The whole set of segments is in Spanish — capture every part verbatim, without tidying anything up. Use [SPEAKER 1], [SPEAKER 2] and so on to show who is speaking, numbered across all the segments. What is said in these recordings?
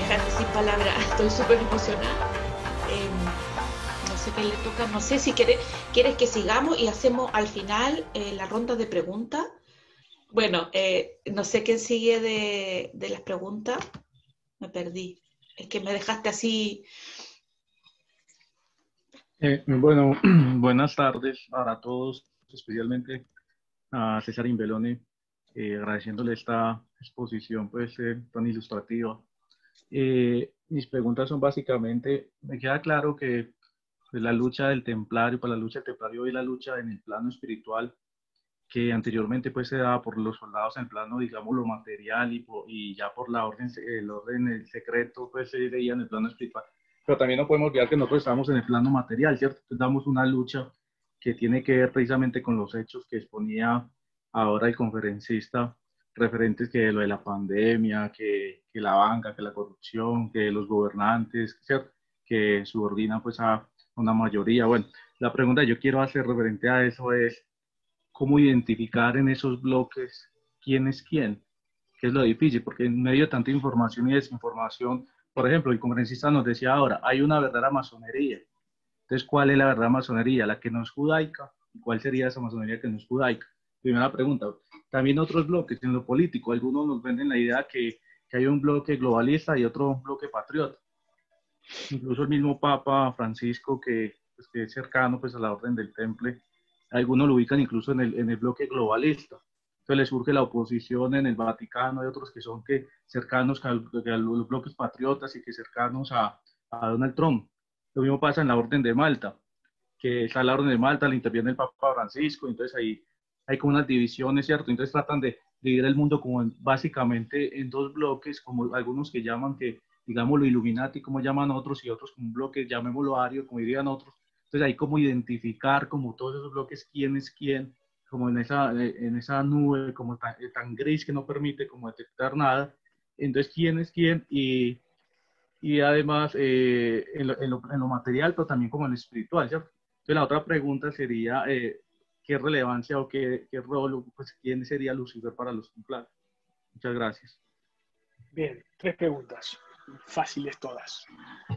[SPEAKER 1] dejaste sin palabras, estoy súper emocionada. Eh, no sé qué le toca, no sé si quiere, quieres que sigamos y hacemos al final eh, la ronda de preguntas. Bueno, eh, no sé quién sigue de, de las preguntas, me perdí. Es que me dejaste así.
[SPEAKER 2] Eh, bueno, buenas tardes para todos, especialmente a César Imbelone, eh, agradeciéndole esta exposición pues, eh, tan ilustrativa. Eh, mis preguntas son básicamente, me queda claro que pues, la lucha del templario, para la lucha del templario y la lucha en el plano espiritual, que anteriormente pues se daba por los soldados en el plano, digamos, lo material y, por- y ya por la orden, el orden, el secreto, pues se veía en el plano espiritual. Pero también no podemos olvidar que nosotros estamos en el plano material, ¿cierto? Entonces damos una lucha que tiene que ver precisamente con los hechos que exponía ahora el conferencista, referentes que lo de la pandemia, que, que la banca, que la corrupción, que los gobernantes, ¿cierto? Que subordinan pues a una mayoría. Bueno, la pregunta que yo quiero hacer referente a eso es, cómo identificar en esos bloques quién es quién, que es lo difícil, porque en medio de tanta información y desinformación, por ejemplo, el conferencista nos decía ahora, hay una verdadera masonería. Entonces, ¿cuál es la verdadera masonería? La que no es judaica. ¿Y cuál sería esa masonería que no es judaica? Primera pregunta. También otros bloques en lo político. Algunos nos venden la idea que, que hay un bloque globalista y otro bloque patriota. Incluso el mismo Papa Francisco, que, pues, que es cercano pues, a la Orden del Temple, algunos lo ubican incluso en el, en el bloque globalista. Entonces le surge la oposición en el Vaticano, hay otros que son que cercanos a, a los bloques patriotas y que cercanos a, a Donald Trump. Lo mismo pasa en la Orden de Malta, que está la Orden de Malta, le interviene el Papa Francisco, entonces ahí hay como unas divisiones, ¿cierto? Entonces tratan de dividir el mundo como en, básicamente en dos bloques, como algunos que llaman que, digamos, lo Illuminati, como llaman otros, y otros como un bloque, llamémoslo Ario, como dirían otros. Entonces hay como identificar como todos esos bloques quién es quién, como en esa, en esa nube como tan, tan gris que no permite como detectar nada. Entonces quién es quién y y además eh, en, lo, en, lo, en, lo, material, pero también como en lo espiritual, ¿cierto? Entonces la otra pregunta sería, eh, ¿qué relevancia o qué, qué rol, pues quién sería Lucifer para los templarios? Muchas gracias.
[SPEAKER 3] Bien, tres preguntas, fáciles todas.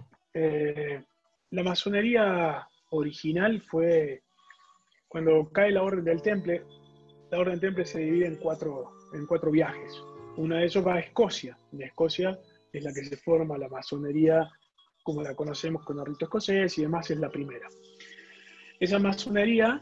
[SPEAKER 3] Eh, la masonería original fue cuando cae la Orden del Temple. La Orden del Temple se divide en cuatro, en cuatro viajes. Uno de ellos va a Escocia. En Escocia es la que se forma la masonería como la conocemos con el rito escocés y demás, es la primera. Esa masonería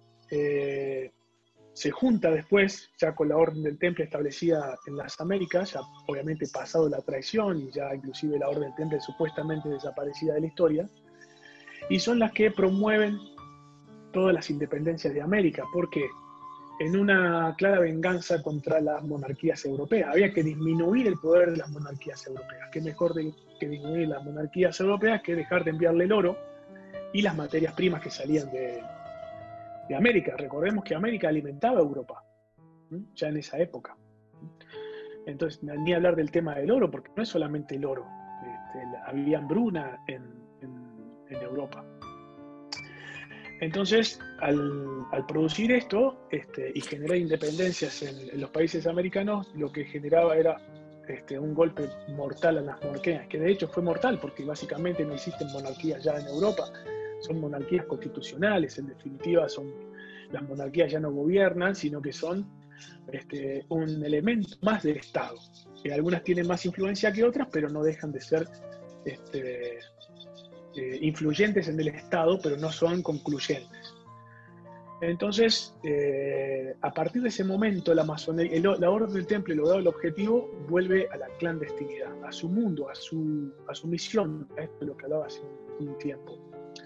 [SPEAKER 3] eh, se junta después ya con la Orden del Temple establecida en las Américas, ya obviamente pasado la traición y ya inclusive la Orden del Temple supuestamente desaparecida de la historia, y son las que promueven todas las independencias de América, porque en una clara venganza contra las monarquías europeas. Había que disminuir el poder de las monarquías europeas. ¿Qué mejor de, que disminuir las monarquías europeas que dejar de enviarle el oro y las materias primas que salían de, de América? Recordemos que América alimentaba a Europa, ¿sí? Ya en esa época. Entonces, ni hablar del tema del oro, porque no es solamente el oro. Este, había hambruna en, en, en Europa. Entonces, al, al producir esto este, y generar independencias en, en los países americanos, lo que generaba era este, un golpe mortal a las monarquías, que de hecho fue mortal, porque básicamente no existen monarquías ya en Europa, son monarquías constitucionales, en definitiva son, las monarquías ya no gobiernan, sino que son este, un elemento más del Estado. Que algunas tienen más influencia que otras, pero no dejan de ser este, eh, influyentes en el Estado, pero no son concluyentes. Entonces, eh, a partir de ese momento, la masonería, el, la Orden del Temple, logrado el objetivo, vuelve a la clandestinidad, a su mundo, a su, a su misión, a esto es lo que hablaba hace un, un tiempo.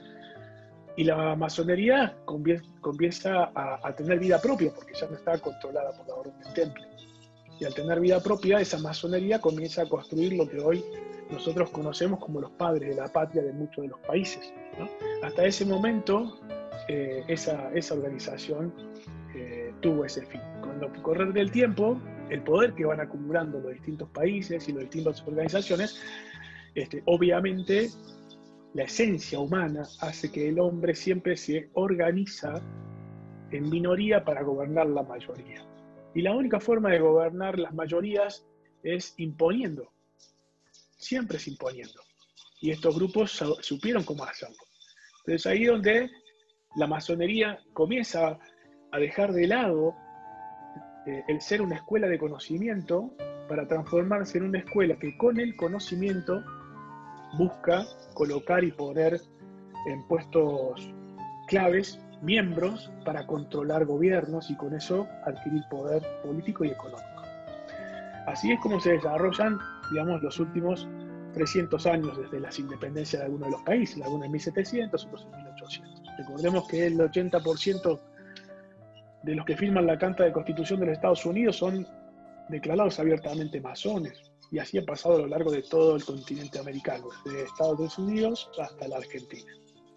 [SPEAKER 3] Y la masonería comienza a, a tener vida propia, porque ya no está controlada por la Orden del Temple. Y al tener vida propia, esa masonería comienza a construir lo que hoy nosotros conocemos como los padres de la patria de muchos de los países, ¿no? Hasta ese momento, eh, esa, esa organización eh, tuvo ese fin. Con el correr del tiempo, el poder que van acumulando los distintos países y las distintas organizaciones, este, obviamente la esencia humana hace que el hombre siempre se organiza en minoría para gobernar la mayoría. Y la única forma de gobernar las mayorías es imponiendo. siempre es imponiendo. Y estos grupos supieron cómo hacerlo. Entonces ahí es donde la masonería comienza a dejar de lado eh, el ser una escuela de conocimiento para transformarse en una escuela que con el conocimiento busca colocar y poner en puestos claves miembros para controlar gobiernos y con eso adquirir poder político y económico. Así es como se desarrollan, digamos, los últimos trescientos años desde las independencias de algunos de los países, algunos en mil setecientos, otros en mil ochocientos. Recordemos que el ochenta por ciento de los que firman la Carta de Constitución de los Estados Unidos son declarados abiertamente masones, y así ha pasado a lo largo de todo el continente americano, desde Estados Unidos hasta la Argentina.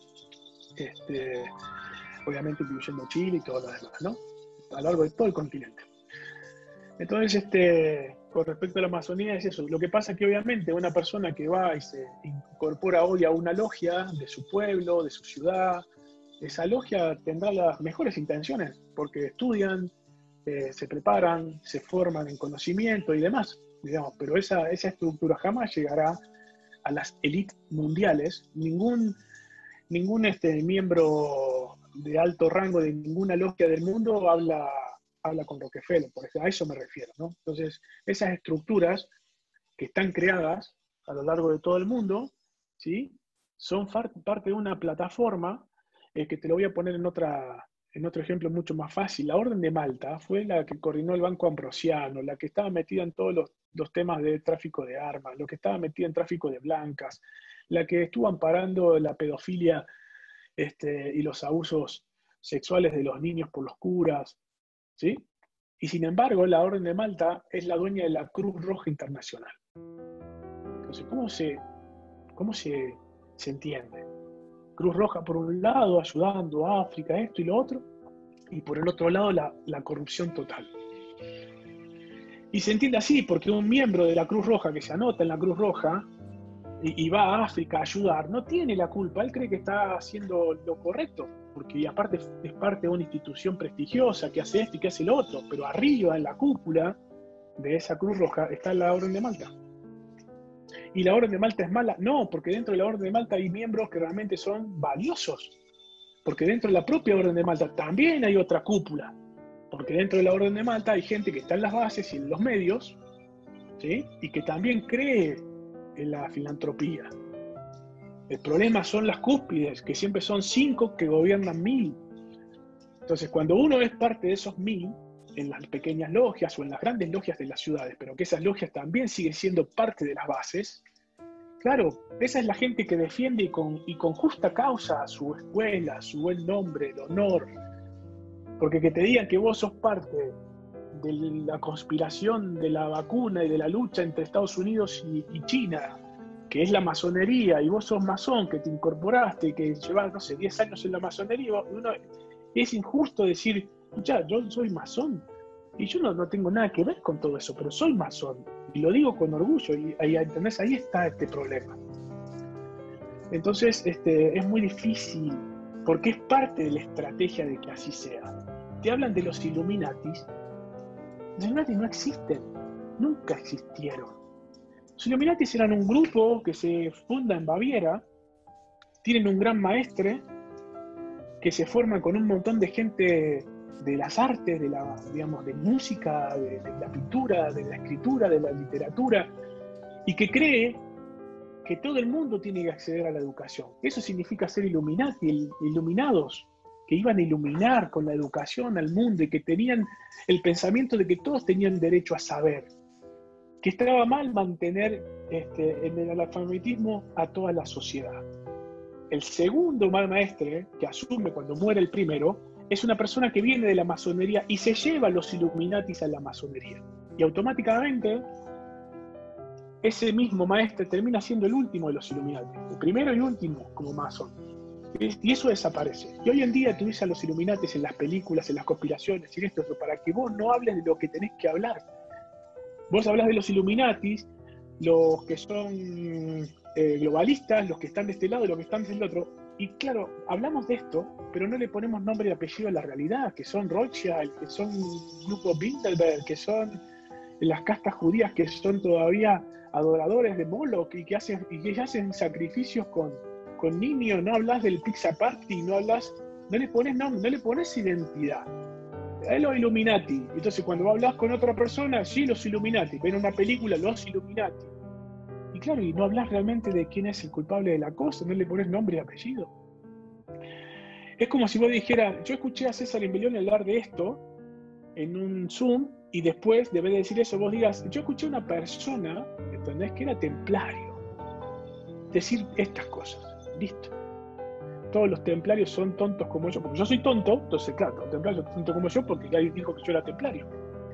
[SPEAKER 3] Este, obviamente incluyendo Chile y todo lo demás, ¿no? A lo largo de todo el continente. Entonces, este, con respecto a la Amazonía es eso. Lo que pasa es que obviamente una persona que va y se incorpora hoy a una logia de su pueblo, de su ciudad, esa logia tendrá las mejores intenciones, porque estudian, eh, se preparan, se forman en conocimiento y demás, digamos, pero esa, esa estructura jamás llegará a las élites mundiales. Ningún, ningún este, miembro de alto rango de ninguna logia del mundo habla, habla con Rockefeller, por ejemplo, a eso me refiero, ¿no? Entonces, esas estructuras que están creadas a lo largo de todo el mundo, ¿sí?, son parte de una plataforma eh, que te lo voy a poner en, otra, en otro ejemplo mucho más fácil. La Orden de Malta fue la que coordinó el Banco Ambrosiano, la que estaba metida en todos los, los temas de tráfico de armas, lo que estaba metida en tráfico de blancas, la que estuvo amparando la pedofilia este, y los abusos sexuales de los niños por los curas, ¿sí? Y sin embargo, la Orden de Malta es la dueña de la Cruz Roja Internacional. Entonces, ¿cómo se, cómo se, se entiende? Cruz Roja por un lado ayudando a África, esto y lo otro, y por el otro lado la, la corrupción total. Y se entiende así porque un miembro de la Cruz Roja que se anota en la Cruz Roja y, y va a África a ayudar, no tiene la culpa, él cree que está haciendo lo correcto, porque aparte es parte de una institución prestigiosa que hace esto y que hace lo otro, pero arriba en la cúpula de esa Cruz Roja está la Orden de Malta. ¿Y la Orden de Malta es mala? No, porque dentro de la Orden de Malta hay miembros que realmente son valiosos. Porque dentro de la propia Orden de Malta también hay otra cúpula. Porque dentro de la Orden de Malta hay gente que está en las bases y en los medios, ¿sí?, y que también cree en la filantropía. El problema son las cúspides, que siempre son cinco que gobiernan mil. Entonces, cuando uno es parte de esos mil, en las pequeñas logias o en las grandes logias de las ciudades, pero que esas logias también siguen siendo parte de las bases, claro, esa es la gente que defiende y con, y con justa causa su escuela, su buen nombre, el honor. Porque que te digan que vos sos parte de la conspiración de la vacuna y de la lucha entre Estados Unidos y, y China, que es la masonería, y vos sos masón, que te incorporaste, que llevas, no sé, diez años en la masonería, uno, es injusto decir, escuchá, yo soy masón, y yo no, no tengo nada que ver con todo eso, pero soy masón, y lo digo con orgullo, y ahí, ¿entendés? Ahí está este problema. Entonces, este, es muy difícil, porque es parte de la estrategia de que así sea. Te hablan de los Illuminatis, los Illuminatis no existen, nunca existieron. Los Illuminatis eran un grupo que se funda en Baviera, tienen un gran maestre, que se forma con un montón de gente de las artes, de la, digamos, de música, de, de la pintura, de la escritura, de la literatura, y que cree que todo el mundo tiene que acceder a la educación. Eso significa ser Illuminati, iluminados, que iban a iluminar con la educación al mundo y que tenían el pensamiento de que todos tenían derecho a saber, que estaba mal mantener este, en el analfabetismo a toda la sociedad. El segundo mal maestre, que asume cuando muere el primero, es una persona que viene de la masonería y se lleva a los Illuminatis a la masonería. Y automáticamente, ese mismo maestre termina siendo el último de los Illuminatis, el primero y último como masón. Y eso desaparece. Y hoy en día tú ves a los Illuminatis en las películas, en las conspiraciones, y en esto, para que vos no hables de lo que tenés que hablar. Vos hablás de los Illuminatis, los que son eh, globalistas, los que están de este lado y los que están del otro. Y claro, hablamos de esto, pero no le ponemos nombre y apellido a la realidad, que son Rothschild, que son Grupo Bilderberg, que son las castas judías que son todavía adoradores de Moloch y que hacen, y que hacen sacrificios con, con niños, no hablas del pizza party, no hablas, no le pones nombre, no le pones identidad. Es los Illuminati. Entonces cuando hablas con otra persona, sí, los Illuminati. Ven una película, los Illuminati. Y claro, y no hablas realmente de quién es el culpable de la cosa, no le pones nombre y apellido. Es como si vos dijeras, yo escuché a César Imbellione hablar de esto en un Zoom, y después, de vez de decir eso, vos digas, yo escuché a una persona, ¿entendés? Que era templario, decir estas cosas. Listo. Todos los templarios son tontos como yo, porque yo soy tonto, entonces claro, los templarios son tontos como yo porque alguien dijo que yo era templario.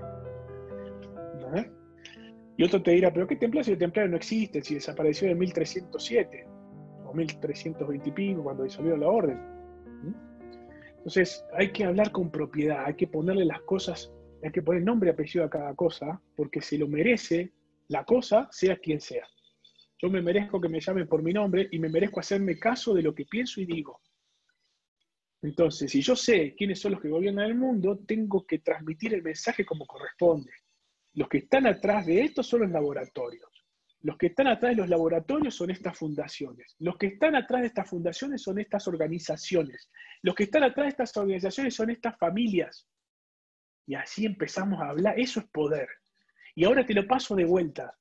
[SPEAKER 3] ¿No? Y otro te dirá, pero ¿qué templario si el templario no existe, si desapareció en mil trescientos siete o mil trescientos veinte y pico cuando disolvió la orden? ¿Mm? Entonces hay que hablar con propiedad, hay que ponerle las cosas, hay que poner nombre y apellido a cada cosa, porque se lo merece la cosa, sea quien sea. Yo me merezco que me llamen por mi nombre y me merezco hacerme caso de lo que pienso y digo. Entonces, si yo sé quiénes son los que gobiernan el mundo, tengo que transmitir el mensaje como corresponde. Los que están atrás de esto son los laboratorios. Los que están atrás de los laboratorios son estas fundaciones. Los que están atrás de estas fundaciones son estas organizaciones. Los que están atrás de estas organizaciones son estas familias. Y así empezamos a hablar. Eso es poder. Y ahora te lo paso de vuelta.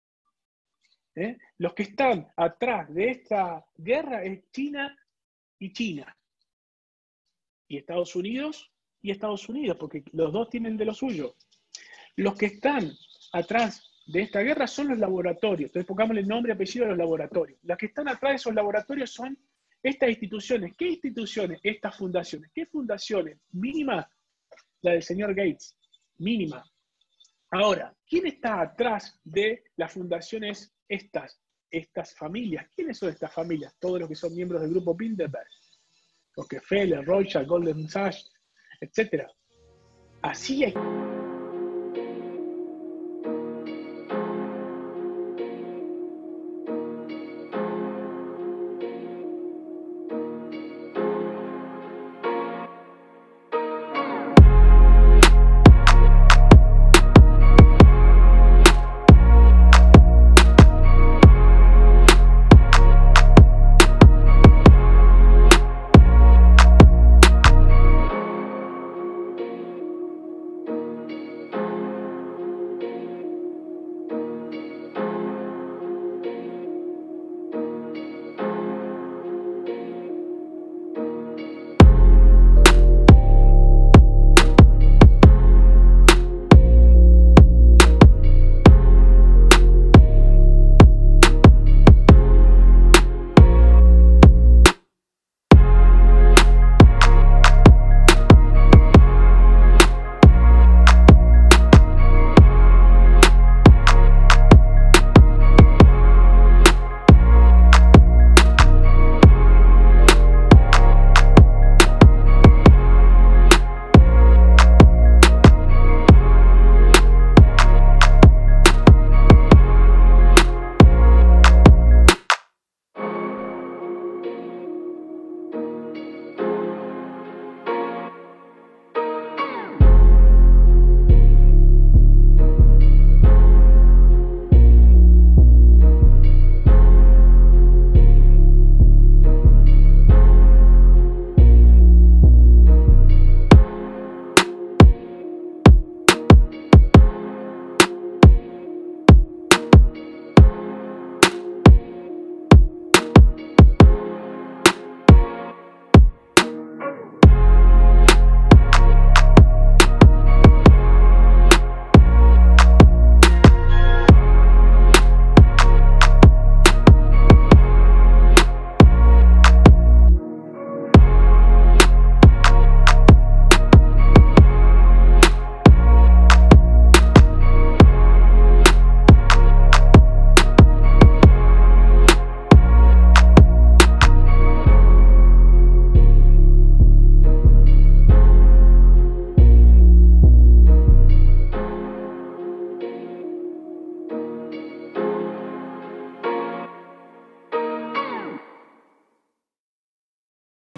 [SPEAKER 3] ¿Eh? Los que están atrás de esta guerra es China y China. Y Estados Unidos y Estados Unidos, porque los dos tienen de lo suyo. Los que están atrás de esta guerra son los laboratorios. Entonces pongámosle nombre y apellido a los laboratorios. Los que están atrás de esos laboratorios son estas instituciones. ¿Qué instituciones? Estas fundaciones. ¿Qué fundaciones? Mínima la del señor Gates. Mínima. Ahora, ¿quién está atrás de las fundaciones estas? Estas familias. ¿Quiénes son estas familias? Todos los que son miembros del grupo Bilderberg. Rockefeller, Rothschild, Goldman Sachs, etcétera. Así hay.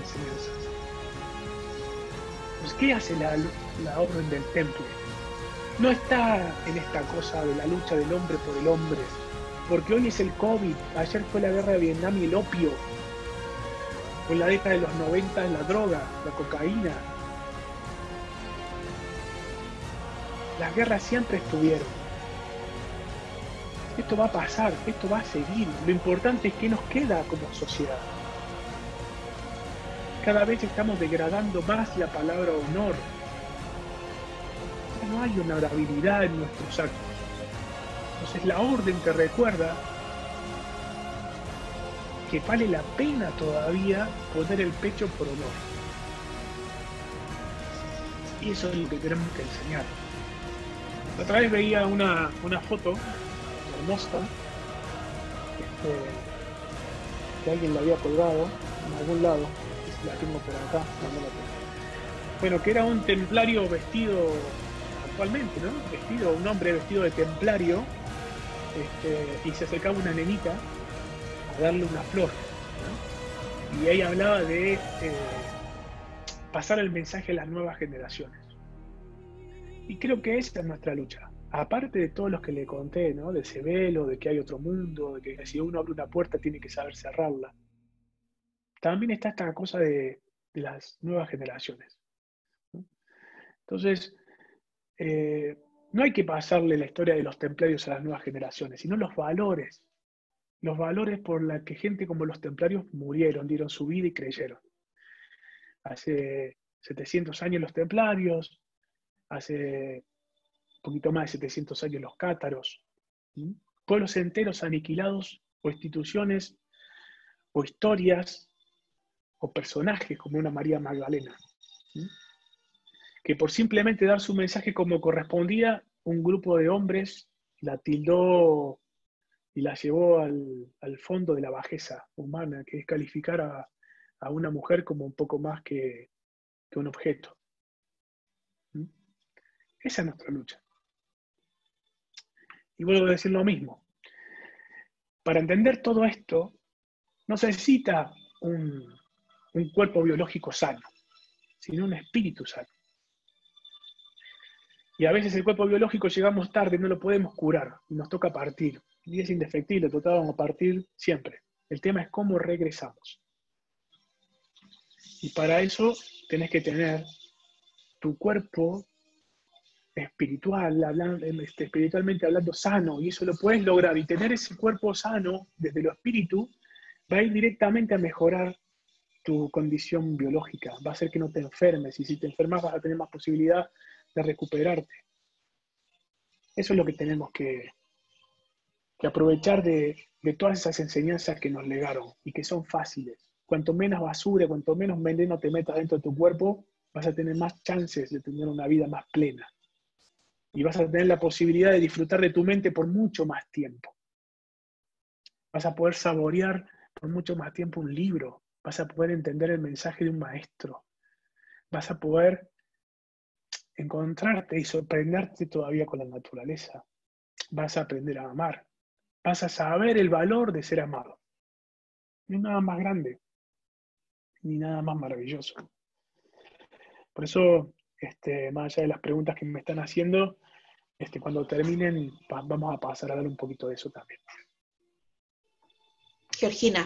[SPEAKER 3] ¿Qué hace la, la orden del temple? no está en esta cosa de la lucha del hombre por el hombre, porque hoy es el COVID, ayer fue la guerra de Vietnam y el opio, o en la década de los noventa la droga, la cocaína. Las guerras siempre estuvieron. Esto va a pasar, esto va a seguir. Lo importante es qué nos queda como sociedad. Cada vez estamos degradando más la palabra honor. Ya no hay honorabilidad en nuestros actos. Entonces la orden te recuerda que vale la pena todavía poner el pecho por honor. Y eso es lo que tenemos que enseñar. Otra vez veía una, una foto hermosa este, que alguien la había colgado en algún lado. La tengo por acá, no, no la tengo. Bueno, que era un templario vestido actualmente, ¿no? Vestido, un hombre vestido de templario, este, y se acercaba una nenita a darle una flor, ¿no? Y ahí hablaba de eh, pasar el mensaje a las nuevas generaciones. Y creo que esa es nuestra lucha. Aparte de todos los que le conté, ¿no? De ese velo, de que hay otro mundo, de que si uno abre una puerta tiene que saber cerrarla. También está esta cosa de, de las nuevas generaciones, ¿no? Entonces, eh, no hay que pasarle la historia de los templarios a las nuevas generaciones, sino los valores. Los valores por los que gente como los templarios murieron, dieron su vida y creyeron. Hace setecientos años los templarios, hace un poquito más de setecientos años los cátaros. ¿Sí? Pueblos enteros aniquilados, o instituciones, o historias, o personajes como una María Magdalena, ¿sí? Que por simplemente dar su mensaje como correspondía, un grupo de hombres la tildó y la llevó al, al fondo de la bajeza humana, que es calificar a, a una mujer como un poco más que, que un objeto. ¿Sí? Esa es nuestra lucha. Y vuelvo a decir lo mismo. Para entender todo esto, no se necesita un, un cuerpo biológico sano, sino un espíritu sano. Y a veces el cuerpo biológico llegamos tarde, no lo podemos curar, y nos toca partir. Y es indefectible, tocábamos partir siempre. El tema es cómo regresamos. Y para eso tenés que tener tu cuerpo espiritual, hablando, este, espiritualmente hablando, sano, y eso lo puedes lograr. Y tener ese cuerpo sano desde lo espíritu va a ir directamente a mejorar tu condición biológica, va a hacer que no te enfermes, y si te enfermas vas a tener más posibilidad de recuperarte. Eso es lo que tenemos que, que aprovechar de, de todas esas enseñanzas que nos legaron y que son fáciles. Cuanto menos basura, cuanto menos veneno te metas dentro de tu cuerpo, vas a tener más chances de tener una vida más plena. Y vas a tener la posibilidad de disfrutar de tu mente por mucho más tiempo. Vas a poder saborear por mucho más tiempo un libro. Vas a poder entender el mensaje de un maestro. Vas a poder encontrarte y sorprenderte todavía con la naturaleza. Vas a aprender a amar. Vas a saber el valor de ser amado. No hay nada más grande, ni nada más maravilloso. Por eso, este, más allá de las preguntas que me están haciendo, este, cuando terminen, vamos a pasar a dar un poquito de eso también.
[SPEAKER 1] Georgina.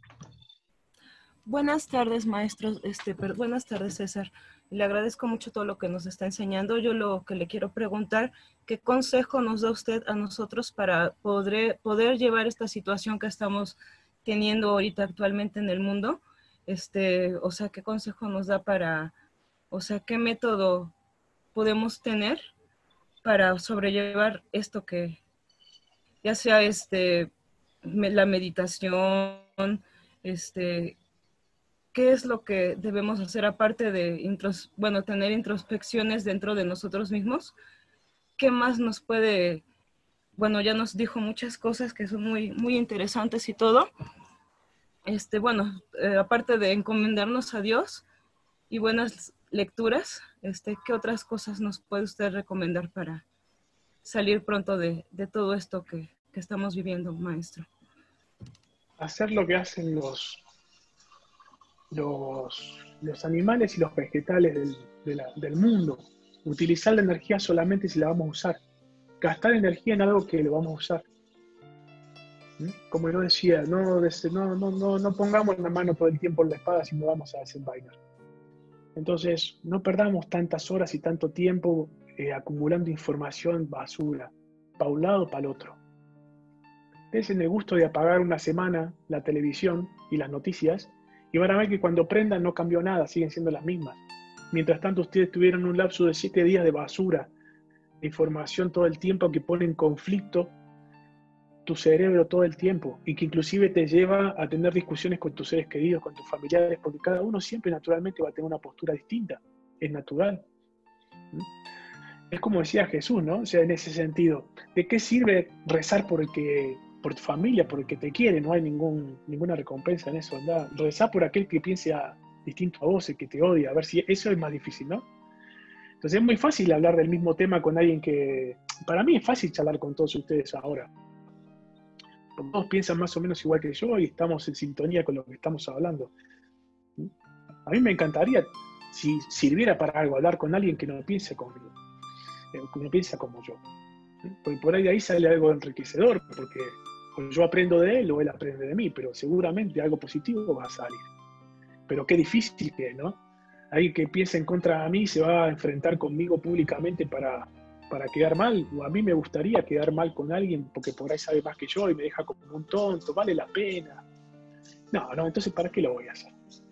[SPEAKER 4] Buenas tardes, maestros. Este, pero, buenas tardes, César. Le agradezco mucho todo lo que nos está enseñando. Yo lo que le quiero preguntar, ¿qué consejo nos da usted a nosotros para poder, poder llevar esta situación que estamos teniendo ahorita actualmente en el mundo? Este, o sea, ¿qué consejo nos da para, o sea, qué método podemos tener para sobrellevar esto que, ya sea este, la meditación, este... ¿Qué es lo que debemos hacer aparte de intros, bueno, tener introspecciones dentro de nosotros mismos? ¿Qué más nos puede, bueno, ya nos dijo muchas cosas que son muy, muy interesantes y todo? Este, bueno, eh, aparte de encomendarnos a Dios y buenas lecturas, este, ¿qué otras cosas nos puede usted recomendar para salir pronto de, de todo esto que, que estamos viviendo, maestro?
[SPEAKER 3] Hacer lo que hacen los Los, los animales y los vegetales del, de la, del mundo, Utilizar la energía solamente si la vamos a usar. Gastar energía en algo que lo vamos a usar. ¿Mm? Como yo decía, no, no, no, no, no pongamos la mano todo el tiempo en la espada si no vamos a desenvainar. Entonces, no perdamos tantas horas y tanto tiempo eh, acumulando información basura, para un lado o para el otro. Dense el gusto de apagar una semana la televisión y las noticias y van a ver que cuando prendan no cambió nada, siguen siendo las mismas. Mientras tanto, ustedes tuvieron un lapso de siete días de basura, de información todo el tiempo que pone en conflicto tu cerebro todo el tiempo y que inclusive te lleva a tener discusiones con tus seres queridos, con tus familiares, porque cada uno siempre naturalmente va a tener una postura distinta, es natural. ¿Mm? Es como decía Jesús, ¿no? O sea, en ese sentido, ¿de qué sirve rezar por el que, por tu familia, por el que te quiere? No hay ningún, ninguna recompensa en eso, ¿verdad? Rezar por aquel que piense a, distinto a vos, el que te odia, a ver si eso es más difícil, ¿no? Entonces es muy fácil hablar del mismo tema con alguien que, para mí es fácil charlar con todos ustedes ahora. Porque todos piensan más o menos igual que yo y estamos en sintonía con lo que estamos hablando. A mí me encantaría, si sirviera para algo, hablar con alguien que no piense conmigo, que no piensa como yo. Porque por ahí de ahí sale algo enriquecedor, porque yo aprendo de él o él aprende de mí, pero seguramente algo positivo va a salir. Pero qué difícil que es, ¿no? Alguien que piensa en contra de mí se va a enfrentar conmigo públicamente para, para quedar mal, o a mí me gustaría quedar mal con alguien porque por ahí sabe más que yo y me deja como un tonto, vale la pena. No, no, entonces ¿para qué lo voy a hacer?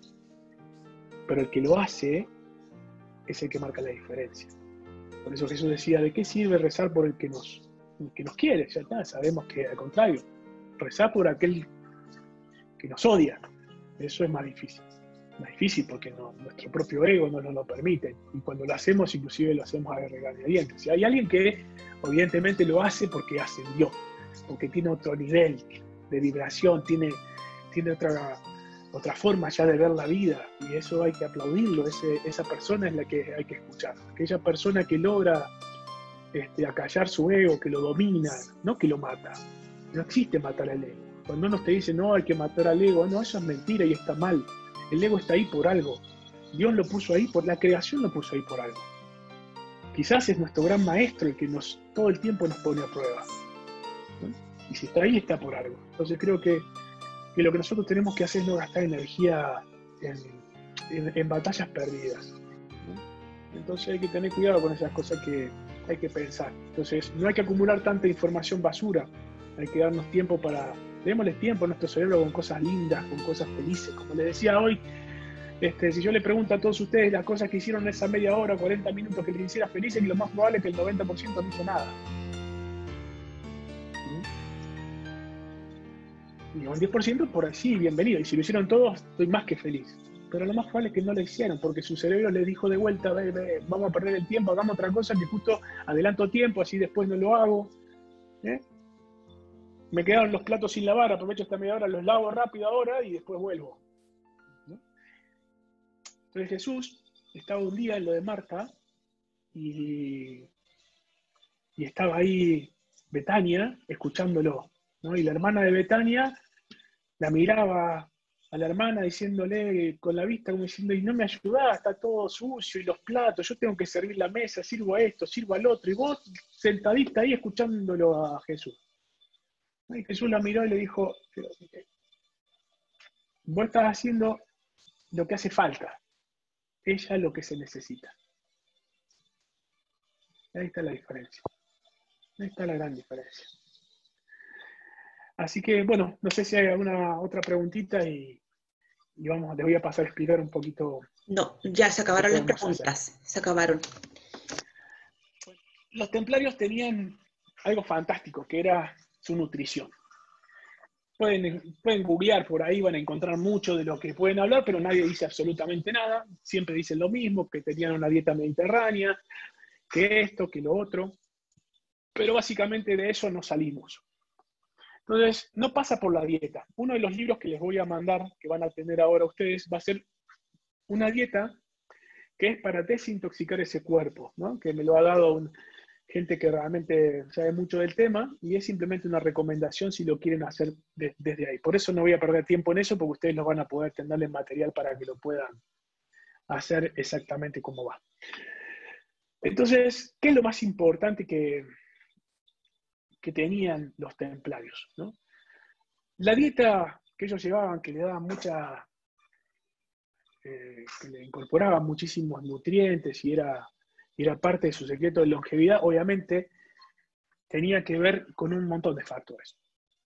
[SPEAKER 3] Pero el que lo hace es el que marca la diferencia. Por eso Jesús decía, ¿de qué sirve rezar por el que nos, el que nos quiere? Ya está, sabemos que al contrario, rezar por aquel que nos odia, eso es más difícil. Más difícil porque no, nuestro propio ego no nos lo permite. Y cuando lo hacemos, inclusive lo hacemos a regañadientes. Si hay alguien que evidentemente lo hace porque ascendió, porque tiene otro nivel de vibración, tiene, tiene otra, otra forma ya de ver la vida, y eso hay que aplaudirlo. Ese, esa persona es la que hay que escuchar. Aquella persona que logra este, acallar su ego, que lo domina, no que lo mata. No existe matar al ego. Cuando uno te dice, no, hay que matar al ego, no, eso es mentira y está mal. El ego está ahí por algo. Dios lo puso ahí, por la creación lo puso ahí por algo. Quizás es nuestro gran maestro el que nos, todo el tiempo nos pone a prueba, ¿no? Y si está ahí, está por algo. Entonces creo que, que lo que nosotros tenemos que hacer es no gastar energía en, en, en batallas perdidas, ¿no? Entonces hay que tener cuidado con esas cosas que hay que pensar. Entonces no hay que acumular tanta información basura. Hay que darnos tiempo para... Démosle tiempo a nuestro cerebro con cosas lindas, con cosas felices. Como les decía hoy, este, si yo le pregunto a todos ustedes las cosas que hicieron en esa media hora, cuarenta minutos que les hiciera felices, y lo más probable es que el noventa por ciento no hizo nada. ¿Mm? Y un diez por ciento por así, bienvenido. Y si lo hicieron todos, estoy más que feliz. Pero lo más probable es que no lo hicieron, porque su cerebro les dijo de vuelta, ve, ve, vamos a perder el tiempo, hagamos otra cosa que justo adelanto tiempo, así después no lo hago. ¿Eh? Me quedaron los platos sin lavar, aprovecho esta media hora, los lavo rápido ahora y después vuelvo, ¿no? Entonces Jesús estaba un día en lo de Marta y, y estaba ahí Betania escuchándolo, ¿no? Y la hermana de Betania la miraba a la hermana diciéndole con la vista, como diciendo, y no me ayudás, está todo sucio, y los platos, yo tengo que servir la mesa, sirvo a esto, sirvo al otro, y vos sentadita ahí escuchándolo a Jesús. Y Jesús la miró y le dijo, vos estás haciendo lo que hace falta, ella lo que se necesita. Ahí está la diferencia. Ahí está la gran diferencia. Así que, bueno, no sé si hay alguna otra preguntita y, y vamos, les voy a pasar a explicar un poquito.
[SPEAKER 1] No, ya se acabaron las preguntas, se acabaron.
[SPEAKER 3] Los templarios tenían algo fantástico, que era su nutrición. Pueden, pueden googlear por ahí, van a encontrar mucho de lo que pueden hablar, pero nadie dice absolutamente nada. Siempre dicen lo mismo, que tenían una dieta mediterránea, que esto, que lo otro. Pero básicamente de eso no salimos. Entonces, no pasa por la dieta. Uno de los libros que les voy a mandar, que van a tener ahora ustedes, va a ser una dieta que es para desintoxicar ese cuerpo, ¿no? Que me lo ha dado un, gente que realmente sabe mucho del tema, y es simplemente una recomendación si lo quieren hacer de, desde ahí. Por eso no voy a perder tiempo en eso, porque ustedes lo van a poder tenerle material para que lo puedan hacer exactamente como va. Entonces, ¿qué es lo más importante que, que tenían los templarios, ¿no? La dieta que ellos llevaban, que le daban mucha, eh, que le incorporaban muchísimos nutrientes y era, era parte de su secreto de longevidad, obviamente tenía que ver con un montón de factores.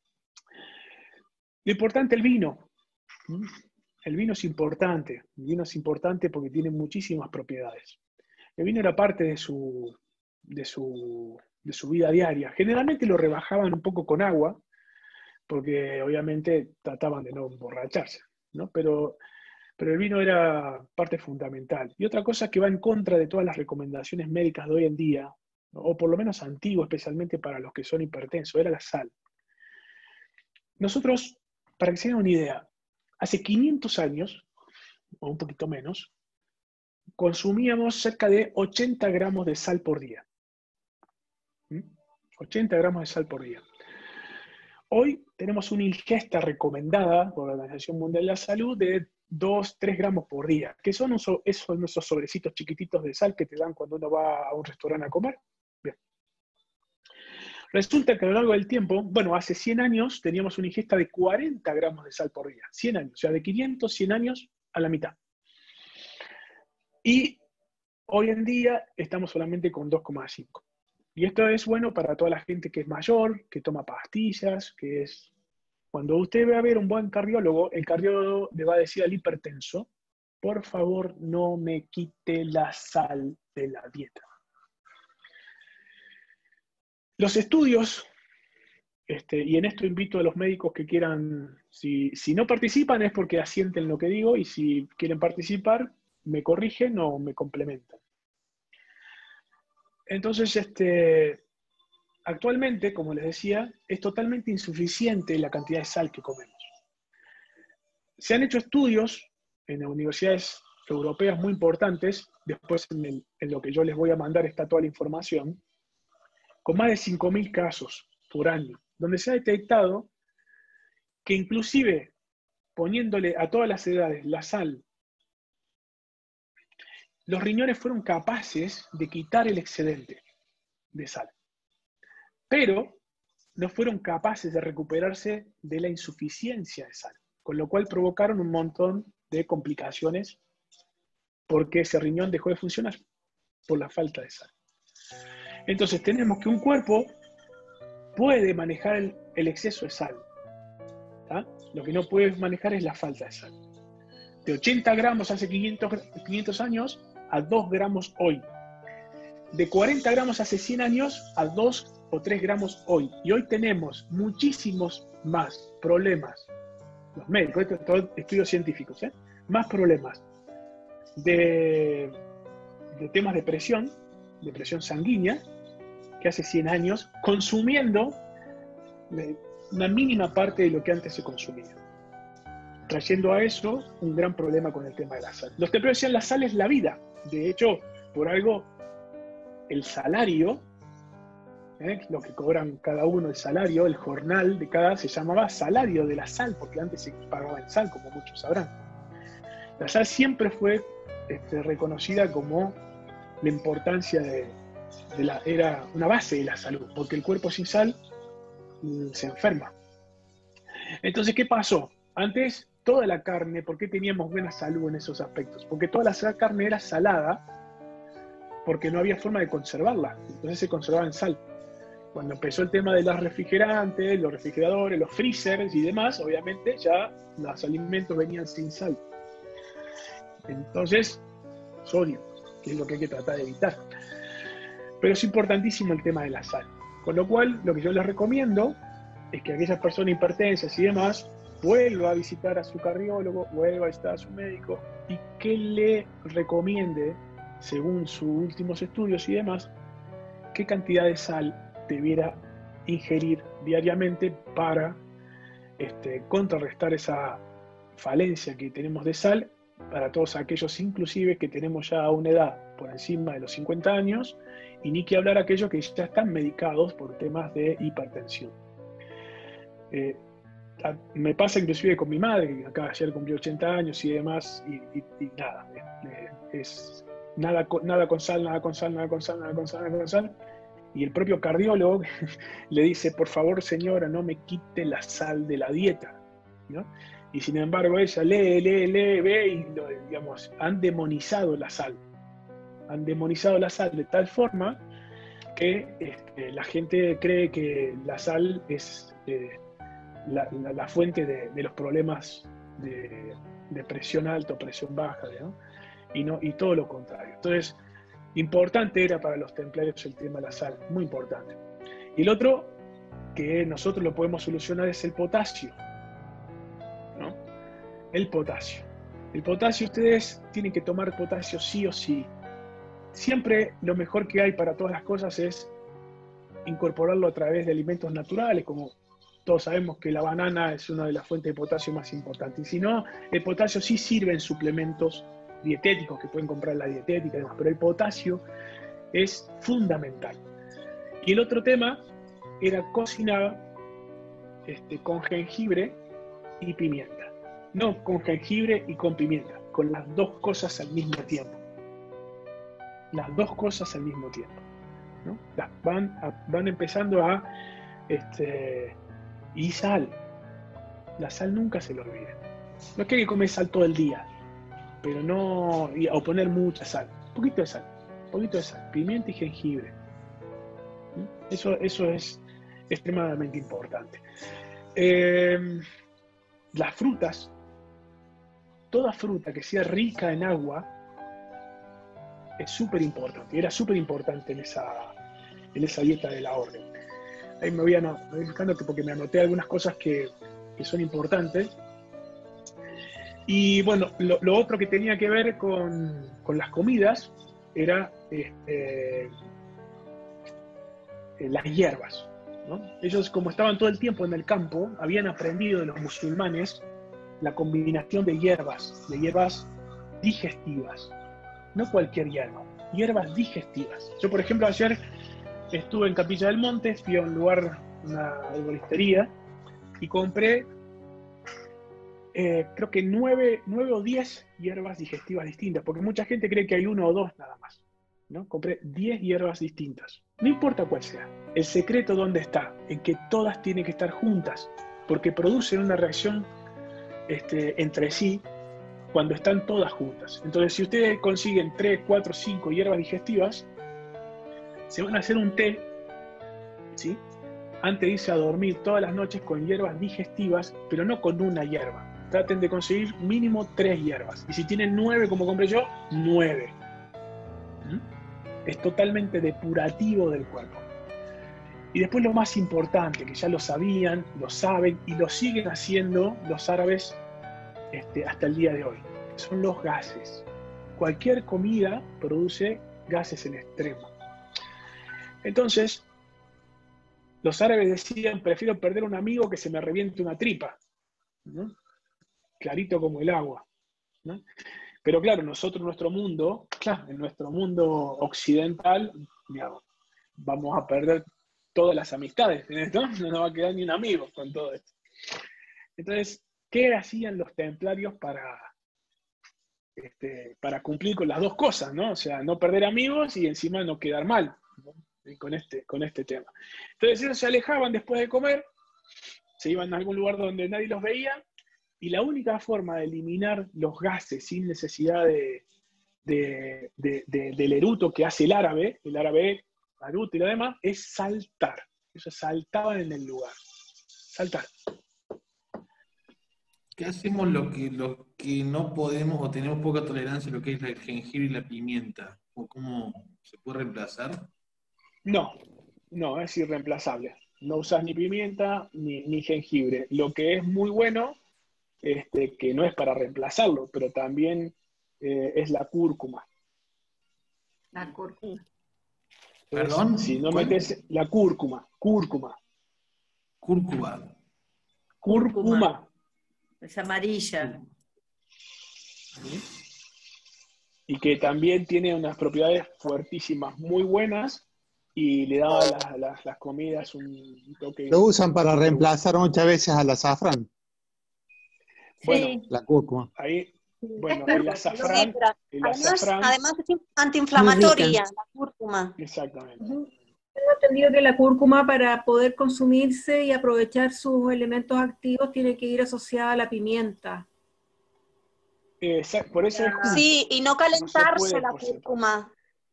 [SPEAKER 3] Lo importante, el vino. El vino es importante. El vino es importante porque tiene muchísimas propiedades. El vino era parte de su, de su, de su vida diaria. Generalmente lo rebajaban un poco con agua, porque obviamente trataban de no emborracharse, ¿no? Pero, pero el vino era parte fundamental. Y otra cosa que va en contra de todas las recomendaciones médicas de hoy en día, ¿no? O por lo menos antiguo, especialmente para los que son hipertensos, era la sal. Nosotros, para que se den una idea, hace quinientos años, o un poquito menos, consumíamos cerca de ochenta gramos de sal por día. ¿Mm? ochenta gramos de sal por día. Hoy tenemos una ingesta recomendada por la Organización Mundial de la Salud de dos a tres gramos por día, que son esos, esos sobrecitos chiquititos de sal que te dan cuando uno va a un restaurante a comer. Bien. Resulta que a lo largo del tiempo, bueno, hace cien años teníamos una ingesta de cuarenta gramos de sal por día. cien años, o sea, de quinientos, cien años a la mitad. Y hoy en día estamos solamente con dos coma cinco. Y esto es bueno para toda la gente que es mayor, que toma pastillas, que es... Cuando usted ve a ver un buen cardiólogo, el cardiólogo le va a decir al hipertenso, por favor, no me quite la sal de la dieta. Los estudios, este, y en esto invito a los médicos que quieran, si, si no participan es porque asienten lo que digo, y si quieren participar, me corrigen o me complementan. Entonces, este, actualmente, como les decía, es totalmente insuficiente la cantidad de sal que comemos. Se han hecho estudios en universidades europeas muy importantes, después en, el, en lo que yo les voy a mandar está toda la información, con más de cinco mil casos por año, donde se ha detectado que inclusive poniéndole a todas las edades la sal, los riñones fueron capaces de quitar el excedente de sal, pero no fueron capaces de recuperarse de la insuficiencia de sal, con lo cual provocaron un montón de complicaciones porque ese riñón dejó de funcionar por la falta de sal. Entonces tenemos que un cuerpo puede manejar el, el exceso de sal, ¿tá? Lo que no puede manejar es la falta de sal. De ochenta gramos hace quinientos, quinientos años a dos gramos hoy. De cuarenta gramos hace cien años a dos o tres gramos hoy. Y hoy tenemos muchísimos más problemas, los médicos, esto es todo estudios científicos, ¿eh? Más problemas de, de temas de presión, de presión sanguínea, que hace cien años, consumiendo una mínima parte de lo que antes se consumía. Trayendo a eso un gran problema con el tema de la sal. Los templarios decían la sal es la vida. De hecho, por algo, el salario, ¿eh? lo que cobran cada uno, el salario, el jornal de cada, se llamaba salario de la sal, porque antes se pagaba en sal, como muchos sabrán. La sal siempre fue este, reconocida como la importancia de, de la, era una base de la salud, porque el cuerpo sin sal mm, se enferma. Entonces, ¿qué pasó? Antes, toda la carne, ¿por qué teníamos buena salud en esos aspectos? Porque toda la carne era salada, porque no había forma de conservarla, entonces se conservaba en sal. Cuando empezó el tema de los refrigerantes, los refrigeradores, los freezers y demás, obviamente ya los alimentos venían sin sal. Entonces, sodio, que es lo que hay que tratar de evitar. Pero es importantísimo el tema de la sal. Con lo cual, lo que yo les recomiendo es que aquellas personas hipertensas y demás vuelva a visitar a su cardiólogo, vuelva a visitar a su médico y que le recomiende, según sus últimos estudios y demás, qué cantidad de sal debiera ingerir diariamente para este, contrarrestar esa falencia que tenemos de sal para todos aquellos inclusive que tenemos ya una edad por encima de los cincuenta años y ni que hablar aquellos que ya están medicados por temas de hipertensión. Eh, me pasa inclusive con mi madre, que acá ayer cumplió ochenta años y demás, y, y, y nada, es, es nada con, nada con sal, nada con sal, nada con sal, nada con sal, nada con sal. Y el propio cardiólogo le dice, por favor señora, no me quite la sal de la dieta, ¿no? Y sin embargo ella lee, lee, lee, ve y lo, digamos, han demonizado la sal. Han demonizado la sal de tal forma que este, la gente cree que la sal es eh, la, la, la fuente de, de los problemas de, de presión alta o presión baja, ¿no? Y, no, y todo lo contrario. Entonces, importante era para los templarios el tema de la sal, muy importante. Y el otro, que nosotros lo podemos solucionar, es el potasio, ¿no? El potasio. El potasio, ustedes tienen que tomar potasio sí o sí. Siempre lo mejor que hay para todas las cosas es incorporarlo a través de alimentos naturales, como todos sabemos que la banana es una de las fuentes de potasio más importantes. Y si no, el potasio sí sirve en suplementos dietéticos que pueden comprar en la dietética y demás, pero el potasio es fundamental. Y el otro tema era cocinar este, con jengibre y pimienta. No con jengibre y con pimienta, con las dos cosas al mismo tiempo. Las dos cosas al mismo tiempo, ¿no? Las van, a, van empezando a... Este, y sal. La sal nunca se lo olvide. No es que hay que comer sal todo el día, pero no... Y, o poner mucha sal. Un poquito de sal. Un poquito de sal. Pimienta y jengibre. ¿Mm? Eso, eso es extremadamente importante. Eh, las frutas. Toda fruta que sea rica en agua es súper importante, era súper importante en esa, en esa dieta de la orden. Ahí me voy, a, me voy buscando porque me anoté algunas cosas que, que son importantes. Y bueno, lo, lo otro que tenía que ver con, con las comidas era este, las hierbas, ¿no? Ellos, como estaban todo el tiempo en el campo, habían aprendido de los musulmanes la combinación de hierbas, de hierbas digestivas. No cualquier hierba, hierbas digestivas. Yo, por ejemplo, ayer estuve en Capilla del Monte, fui a un lugar, una herboristería, y compré, eh, creo que nueve, nueve o diez hierbas digestivas distintas, porque mucha gente cree que hay uno o dos nada más, ¿no? Compré diez hierbas distintas, no importa cuál sea. El secreto, ¿dónde está? En que todas tienen que estar juntas, porque producen una reacción este, entre sí, cuando están todas juntas. Entonces, si ustedes consiguen tres, cuatro, cinco hierbas digestivas, se van a hacer un té, ¿sí? Antes de irse a dormir todas las noches con hierbas digestivas, pero no con una hierba. Traten de conseguir mínimo tres hierbas. Y si tienen nueve, como compré yo, nueve. ¿Mm? Es totalmente depurativo del cuerpo. Y después lo más importante, que ya lo sabían, lo saben y lo siguen haciendo los árabes Este, hasta el día de hoy, son los gases. Cualquier comida produce gases en extremo. Entonces, los árabes decían, prefiero perder un amigo que se me reviente una tripa, ¿no? Clarito como el agua, ¿no? Pero claro, nosotros en nuestro mundo, claro, en nuestro mundo occidental, digamos, vamos a perder todas las amistades, ¿no? No nos va a quedar ni un amigo con todo esto. Entonces, ¿qué hacían los templarios para, este, para cumplir con las dos cosas, ¿no? O sea, no perder amigos y encima no quedar mal, ¿no? con, este, con este tema. Entonces ellos se alejaban después de comer, se iban a algún lugar donde nadie los veía, y la única forma de eliminar los gases sin necesidad de, de, de, de, del eruto que hace el árabe, el árabe, eruto y lo demás, es saltar. Ellos saltaban en el lugar. Saltar.
[SPEAKER 5] ¿Qué hacemos lo que, lo que no podemos o tenemos poca tolerancia a lo que es el jengibre y la pimienta? ¿O cómo se puede reemplazar?
[SPEAKER 3] No, no, es irreemplazable. No usas ni pimienta ni, ni jengibre. Lo que es muy bueno, este, que no es para reemplazarlo, pero también eh, es la cúrcuma.
[SPEAKER 6] La cúrcuma.
[SPEAKER 5] ¿Perdón?
[SPEAKER 3] Si no
[SPEAKER 5] ¿Cuál?
[SPEAKER 3] metes la cúrcuma, cúrcuma.
[SPEAKER 5] Cúrcuma.
[SPEAKER 3] Cúrcuma.
[SPEAKER 6] Es amarilla.
[SPEAKER 3] ¿Sí? Y que también tiene unas propiedades fuertísimas, muy buenas, y le da a las, las, las comidas un toque.
[SPEAKER 7] Lo usan para reemplazar muchas veces al azafrán.
[SPEAKER 3] Bueno,
[SPEAKER 6] Sí.
[SPEAKER 7] La cúrcuma.
[SPEAKER 3] ahí, Bueno,
[SPEAKER 7] Es
[SPEAKER 3] el azafrán,
[SPEAKER 7] perfecto.
[SPEAKER 3] el
[SPEAKER 7] Además,
[SPEAKER 3] azafrán,
[SPEAKER 7] además es antiinflamatoria,
[SPEAKER 8] Muy rica.
[SPEAKER 7] la cúrcuma.
[SPEAKER 3] exactamente.
[SPEAKER 9] Tengo entendido que la cúrcuma, para poder consumirse y aprovechar sus elementos activos, tiene que ir asociada a la pimienta.
[SPEAKER 3] Esa- por eso es justo.
[SPEAKER 7] Sí, y no
[SPEAKER 3] No se
[SPEAKER 7] calentarse
[SPEAKER 3] puede
[SPEAKER 7] la
[SPEAKER 3] por separado.
[SPEAKER 7] cúrcuma.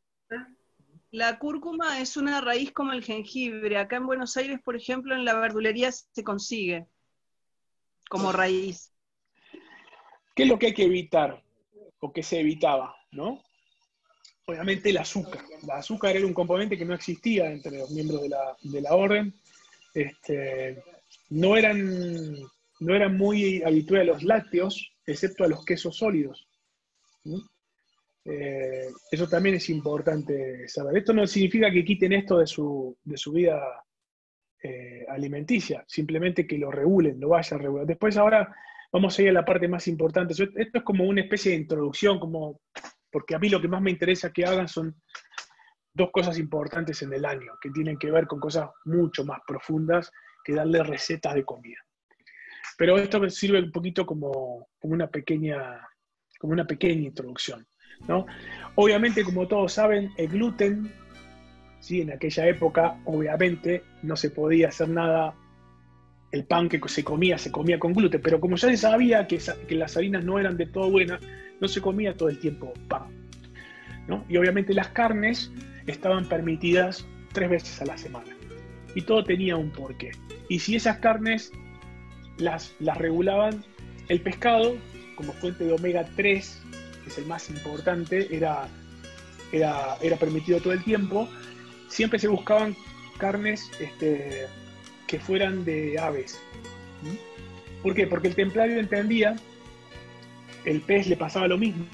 [SPEAKER 10] La cúrcuma es una raíz como el jengibre. Acá en Buenos Aires, por ejemplo, en la verdulería se consigue como raíz.
[SPEAKER 3] ¿Qué es lo que hay que evitar? O que se evitaba, ¿no? Obviamente el azúcar. El azúcar era un componente que no existía entre los miembros de la, de la orden. Este, no, eran, no eran muy habituales los lácteos, excepto a los quesos sólidos. ¿Mm? Eh, eso también es importante saber. Esto no significa que quiten esto de su, de su vida eh, alimenticia, simplemente que lo regulen, lo vayan a regular. Después ahora vamos a ir a la parte más importante. Esto es como una especie de introducción, como, porque a mí lo que más me interesa que hagan son dos cosas importantes en el año, que tienen que ver con cosas mucho más profundas que darle recetas de comida. Pero esto me sirve un poquito como, como, una, pequeña, como una pequeña introducción, ¿no? Obviamente, como todos saben, el gluten, ¿sí? En aquella época, obviamente, no se podía hacer nada. El pan que se comía, se comía con gluten, pero como ya se sabía que, que las harinas no eran de todo buenas, no se comía todo el tiempo pan, ¿no? Y obviamente las carnes estaban permitidas tres veces a la semana. Y todo tenía un porqué. Y si esas carnes las, las regulaban, el pescado, como fuente de omega tres, que es el más importante, era, era, era permitido todo el tiempo. Siempre se buscaban carnes este, que fueran de aves. ¿Mm? ¿Por qué? Porque el templario entendía, el pez le pasaba lo mismo,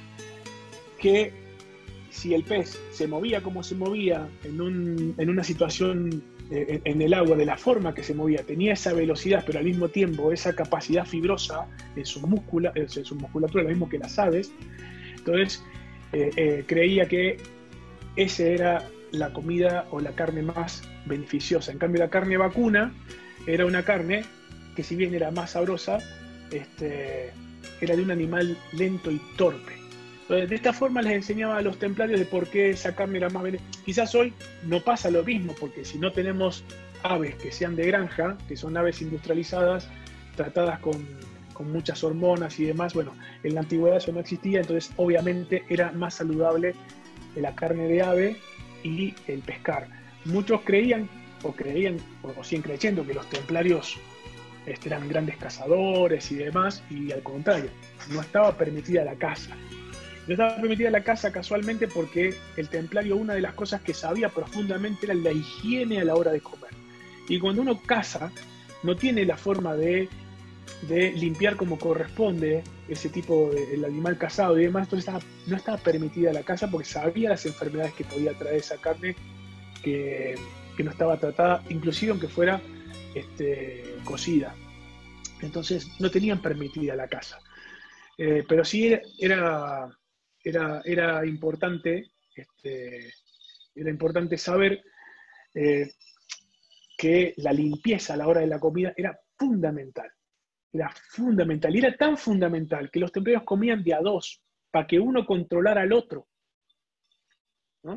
[SPEAKER 3] que si el pez se movía como se movía en, un, en una situación eh, en el agua, de la forma que se movía, tenía esa velocidad, pero al mismo tiempo esa capacidad fibrosa en su, muscula, en su musculatura, lo mismo que las aves, entonces eh, eh, creía que esa era la comida o la carne más beneficiosa. En cambio, la carne vacuna era una carne que, si bien era más sabrosa, este, era de un animal lento y torpe. Entonces, de esta forma les enseñaba a los templarios de por qué esa carne era más beneficiosa. Quizás hoy no pasa lo mismo, porque si no tenemos aves que sean de granja, que son aves industrializadas, tratadas con, con muchas hormonas y demás, bueno, en la antigüedad eso no existía, entonces obviamente era más saludable la carne de ave y el pescar. Muchos creían, o creían, o siguen creyendo, que los templarios este, eran grandes cazadores y demás, y al contrario, no estaba permitida la caza. No estaba permitida la caza casualmente porque el templario, una de las cosas que sabía profundamente era la higiene a la hora de comer. Y cuando uno caza, no tiene la forma de, de limpiar como corresponde ese tipo de el animal cazado y demás, entonces estaba, no estaba permitida la caza porque sabía las enfermedades que podía traer esa carne que, que no estaba tratada, inclusive aunque fuera este, cocida. Entonces no tenían permitida la caza. Eh, pero sí era, era, era, era, importante, este, era importante saber eh, que la limpieza a la hora de la comida era fundamental. Era fundamental. Y era tan fundamental que los templarios comían de a dos, para que uno controlara al otro, ¿no?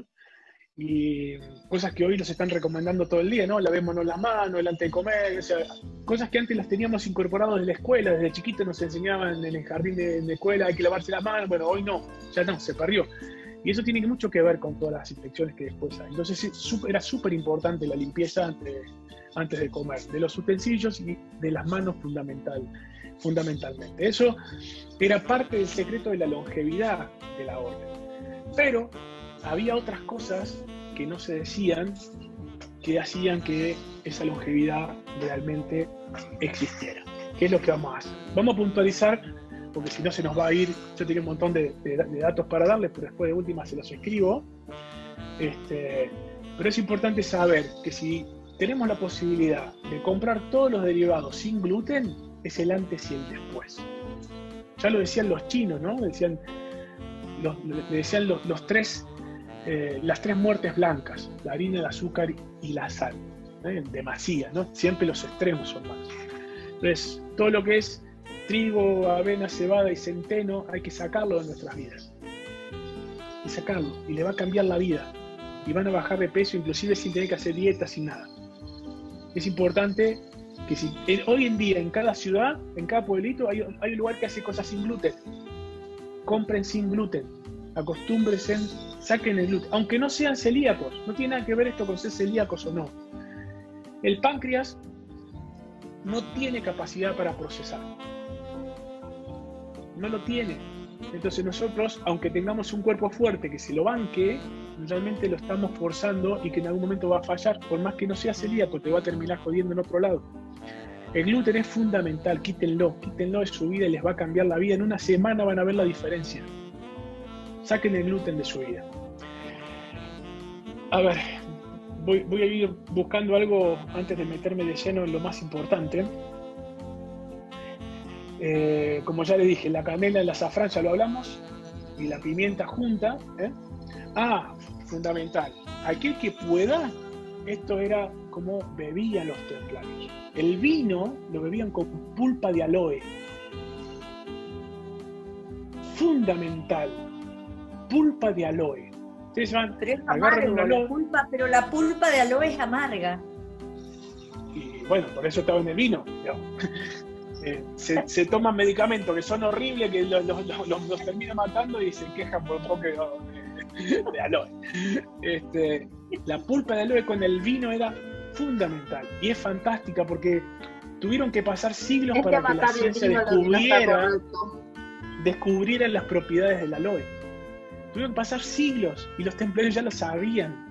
[SPEAKER 3] Y cosas que hoy nos están recomendando todo el día, ¿no? Lavémonos las manos delante de comer, o sea, cosas que antes las teníamos incorporadas desde la escuela, desde chiquitos nos enseñaban en el jardín de, de escuela, hay que lavarse las manos, bueno, hoy no, ya no, se perdió. Y eso tiene mucho que ver con todas las infecciones que después hay. Entonces era súper importante la limpieza antes, antes de comer, de los utensilios y de las manos fundamental, fundamentalmente. Eso era parte del secreto de la longevidad de la orden. Pero había otras cosas que no se decían que hacían que esa longevidad realmente existiera. ¿Qué es lo que vamos a hacer? Vamos a puntualizar, porque si no se nos va a ir. Yo tenía un montón de, de, de datos para darles, pero después de última se los escribo. Este, pero es importante saber que si tenemos la posibilidad de comprar todos los derivados sin gluten, es el antes y el después. Ya lo decían los chinos, ¿no? Decían, los, decían los, los tres... Eh, las tres muertes blancas, la harina, el azúcar y la sal, ¿eh? Demasía, ¿no? Siempre los extremos son más. Entonces, todo lo que es trigo, avena, cebada y centeno hay que sacarlo de nuestras vidas. Y sacarlo, y le va a cambiar la vida. Y van a bajar de peso, inclusive sin tener que hacer dieta, sin nada. Es importante que si, en, hoy en día en cada ciudad, en cada pueblito, hay, hay un lugar que hace cosas sin gluten. Compren sin gluten. Acostúmbrense, saquen el gluten. Aunque no sean celíacos. No tiene nada que ver esto con ser celíacos o no. El páncreas no tiene capacidad para procesar. No lo tiene. Entonces nosotros, aunque tengamos un cuerpo fuerte que se lo banque, realmente lo estamos forzando y que en algún momento va a fallar. Por más que no sea celíaco, te va a terminar jodiendo en otro lado. El gluten es fundamental, quítenlo, quítenlo de su vida y les va a cambiar la vida. En una semana van a ver la diferencia. Saquen el gluten de su vida. A ver, voy, voy a ir buscando algo antes de meterme de lleno en lo más importante. Eh, como ya les dije, la canela y el azafrán ya lo hablamos, y la pimienta junta. ¿eh? Ah, fundamental. Aquel que pueda, esto era como bebían los templarios. El vino lo bebían con pulpa de aloe. Fundamental. Pulpa de aloe. Ustedes van,
[SPEAKER 6] pero es
[SPEAKER 3] agarran un
[SPEAKER 6] amargo,
[SPEAKER 3] aloe.
[SPEAKER 6] la pulpa, pero la pulpa de aloe es amarga.
[SPEAKER 3] Y bueno, por eso estaba en el vino. Eh, se, se toman medicamentos que son horribles, que los, los, los, los termina matando y se quejan por un poco de, de aloe. Este, la pulpa de aloe con el vino era fundamental y es fantástica porque tuvieron que pasar siglos
[SPEAKER 7] Este
[SPEAKER 3] para que la
[SPEAKER 7] matar el
[SPEAKER 3] ciencia
[SPEAKER 7] vino lo que no está
[SPEAKER 3] descubriera,
[SPEAKER 7] correcto.
[SPEAKER 3] descubriera las propiedades del aloe. Tuvieron que pasar siglos y los templarios ya lo sabían.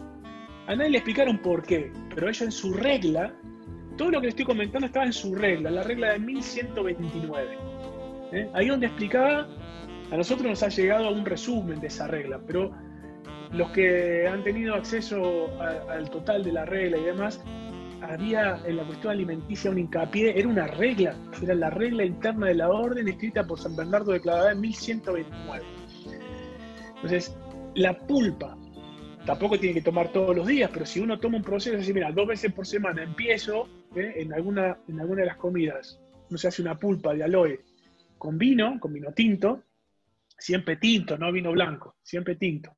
[SPEAKER 3] A nadie le explicaron por qué, pero ellos en su regla, todo lo que les estoy comentando estaba en su regla, la regla de mil ciento veintinueve. ¿Eh? Ahí donde explicaba, a nosotros nos ha llegado un resumen de esa regla, pero los que han tenido acceso a, al total de la regla y demás, había en la cuestión alimenticia un hincapié, era una regla, era la regla interna de la orden escrita por San Bernardo de Claraval en mil ciento veintinueve. Entonces, la pulpa, tampoco tiene que tomar todos los días, pero si uno toma un proceso, así, mira, dos veces por semana empiezo, ¿eh? en, alguna, en alguna de las comidas, uno se hace una pulpa de aloe con vino, con vino tinto, siempre tinto, no vino blanco, siempre tinto.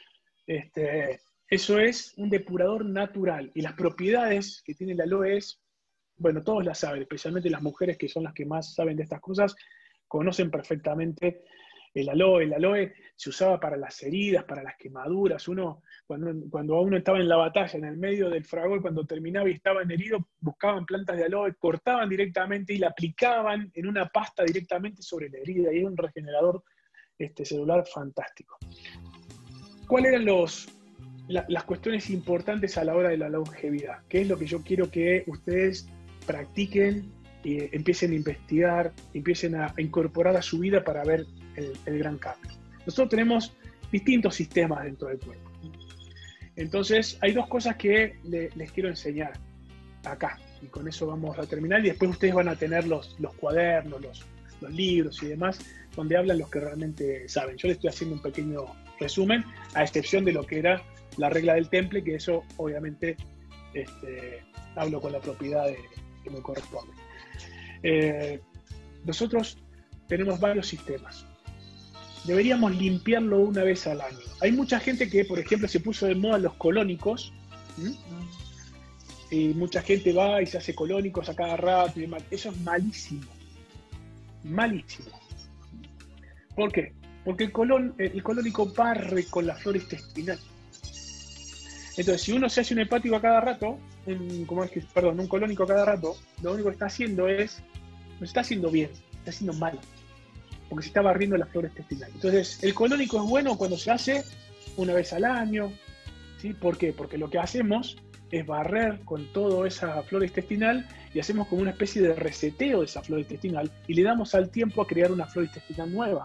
[SPEAKER 3] Este, eso es un depurador natural, y las propiedades que tiene el aloe es, bueno, todos las saben, especialmente las mujeres que son las que más saben de estas cosas, conocen perfectamente el aloe. El aloe se usaba para las heridas, para las quemaduras. Uno, cuando, cuando uno estaba en la batalla, en el medio del fragor, cuando terminaba y estaban heridos, buscaban plantas de aloe, cortaban directamente y la aplicaban en una pasta directamente sobre la herida, y era un regenerador este, celular fantástico. ¿Cuáles eran los, la, las cuestiones importantes a la hora de la longevidad? ¿Qué es lo que yo quiero que ustedes practiquen y empiecen a investigar, empiecen a, a incorporar a su vida para ver el, el gran cambio? Nosotros tenemos distintos sistemas dentro del cuerpo. Entonces, hay dos cosas que le, les quiero enseñar acá, y con eso vamos a terminar, y después ustedes van a tener los, los cuadernos, los, los libros y demás, donde hablan los que realmente saben. Yo les estoy haciendo un pequeño resumen, a excepción de lo que era la regla del temple, que eso obviamente este, hablo con la propiedad de, que me corresponde. Eh, nosotros tenemos varios sistemas. Deberíamos limpiarlo una vez al año. Hay mucha gente que, por ejemplo, se puso de moda los colónicos, ¿sí? Y mucha gente va y se hace colónicos a cada rato y demás. Eso es malísimo. Malísimo. ¿Por qué? Porque el, colon, el colónico barre con la flora intestinal. Entonces, si uno se hace un hepático a cada rato, un, ¿cómo es que, perdón, un colónico a cada rato, lo único que está haciendo es, no está haciendo bien, está haciendo mal, porque se está barriendo la flora intestinal. Entonces, el colónico es bueno cuando se hace una vez al año, ¿sí? ¿Por qué? Porque lo que hacemos es barrer con toda esa flora intestinal y hacemos como una especie de reseteo de esa flora intestinal y le damos al tiempo a crear una flora intestinal nueva.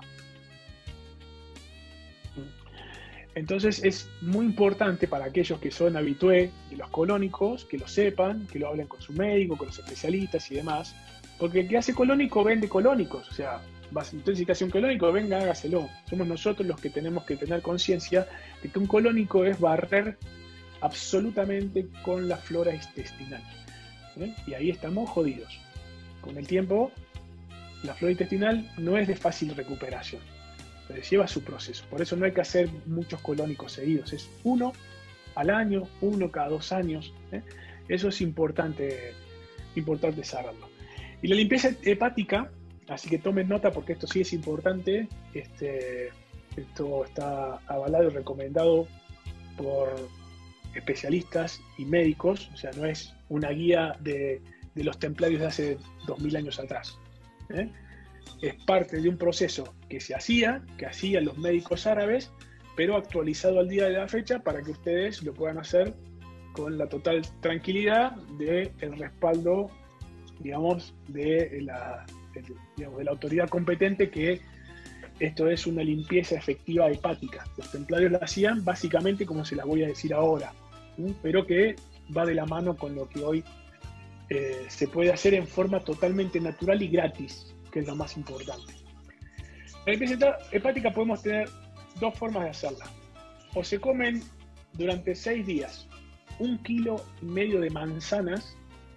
[SPEAKER 3] Entonces es muy importante para aquellos que son habitué de los colónicos, que lo sepan, que lo hablen con su médico, con los especialistas y demás, porque el que hace colónico vende colónicos, o sea, vas a intoxicación colónico, venga, hágaselo. Somos nosotros los que tenemos que tener conciencia de que un colónico es barrer absolutamente con la flora intestinal. ¿Eh? Y ahí estamos jodidos. Con el tiempo la flora intestinal no es de fácil recuperación. Entonces lleva su proceso. Por eso no hay que hacer muchos colónicos seguidos. Es uno al año, uno cada dos años. ¿eh? Eso es importante, importante saberlo. Y la limpieza hepática, así que tomen nota porque esto sí es importante. Este, esto está avalado y recomendado por especialistas y médicos. O sea, no es una guía de, de los templarios de hace dos mil años atrás. ¿eh? Es parte de un proceso que se hacía, que hacían los médicos árabes, pero actualizado al día de la fecha para que ustedes lo puedan hacer con la total tranquilidad del respaldo, digamos, de la, de, digamos, de la autoridad competente, que esto es una limpieza efectiva hepática. Los templarios la hacían básicamente como se las voy a decir ahora, ¿sí? Pero que va de la mano con lo que hoy eh, se puede hacer en forma totalmente natural y gratis, que es lo más importante. La limpieza hepática podemos tener dos formas de hacerla. O se comen durante seis días un kilo y medio de manzanas,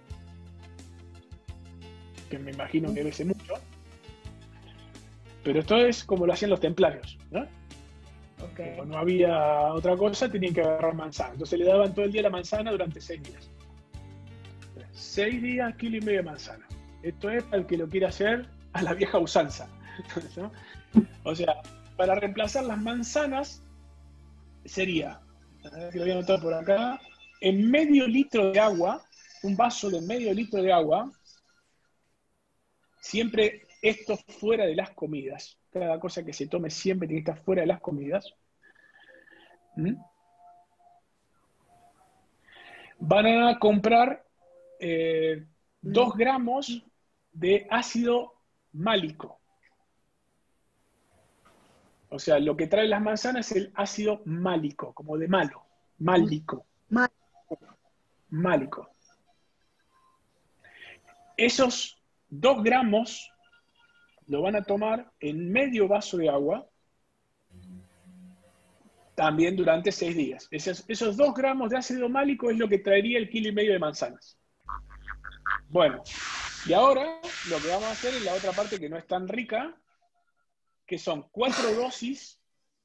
[SPEAKER 3] que me imagino que debe ser mucho, pero esto es como lo hacían los templarios, ¿no? Okay. Cuando no había otra cosa, tenían que agarrar manzana. Entonces le daban todo el día la manzana durante seis días. Seis días, kilo y medio de manzana. Esto es para el que lo quiera hacer a la vieja usanza, ¿no? O sea, para reemplazar las manzanas sería, a ver si lo voy a anotar por acá, en medio litro de agua, un vaso de medio litro de agua, siempre esto fuera de las comidas, cada cosa que se tome siempre tiene que estar fuera de las comidas. ¿Mm? Van a comprar eh, dos gramos de ácido málico. O sea, lo que trae las manzanas es el ácido málico, como de malo, málico. Málico. Esos dos gramos lo van a tomar en medio vaso de agua, también durante seis días. Esos, esos dos gramos de ácido málico es lo que traería el kilo y medio de manzanas. Bueno, y ahora lo que vamos a hacer es la otra parte que no es tan rica, que son cuatro dosis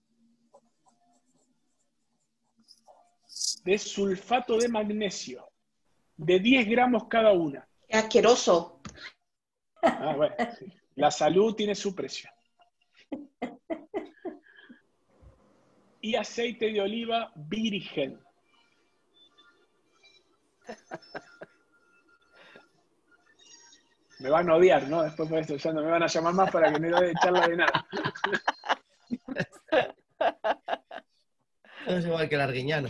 [SPEAKER 3] de sulfato de magnesio, de diez gramos cada una.
[SPEAKER 1] ¡Qué asqueroso!
[SPEAKER 3] Ah, bueno, sí. La salud tiene su precio. Y aceite de oliva virgen. Me van a odiar, ¿no? Después por esto ya no me van a llamar más para que me dé charla de nada.
[SPEAKER 8] No es igual que el arguiñano.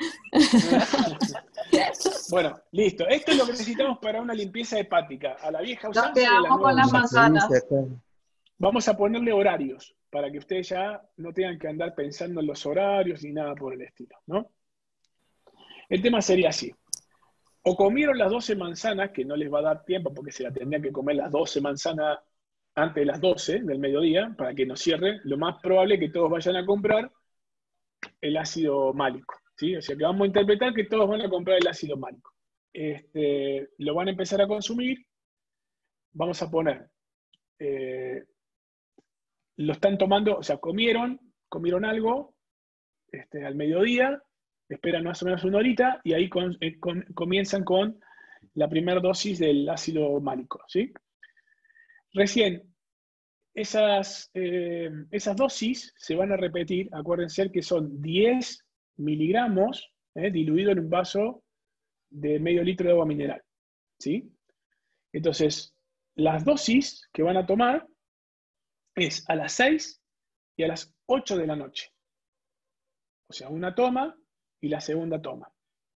[SPEAKER 3] Bueno, listo. Esto es lo que necesitamos para una limpieza hepática. A la vieja usanza.
[SPEAKER 11] Nos quedamos con las manzanas.
[SPEAKER 3] Vamos a ponerle horarios para que ustedes ya no tengan que andar pensando en los horarios ni nada por el estilo, ¿no? El tema sería así. O comieron las doce manzanas, que no les va a dar tiempo porque se la tendrían que comer las doce manzanas antes de las doce del mediodía, para que no cierre. Lo más probable es que todos vayan a comprar el ácido málico, ¿sí? O sea que vamos a interpretar que todos van a comprar el ácido málico. Este, lo van a empezar a consumir. Vamos a poner, eh, lo están tomando, o sea, comieron, comieron algo este, al mediodía, esperan más o menos una horita y ahí con, eh, con, comienzan con la primera dosis del ácido málico, ¿sí? Recién, esas, eh, esas dosis se van a repetir, acuérdense que son diez miligramos eh, diluido en un vaso de medio litro de agua mineral, ¿sí? Entonces, las dosis que van a tomar es a las seis y a las ocho de la noche. O sea, una toma y la segunda toma.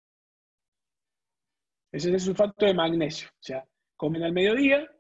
[SPEAKER 3] Ese es el sulfato de magnesio. O sea, comen al mediodía,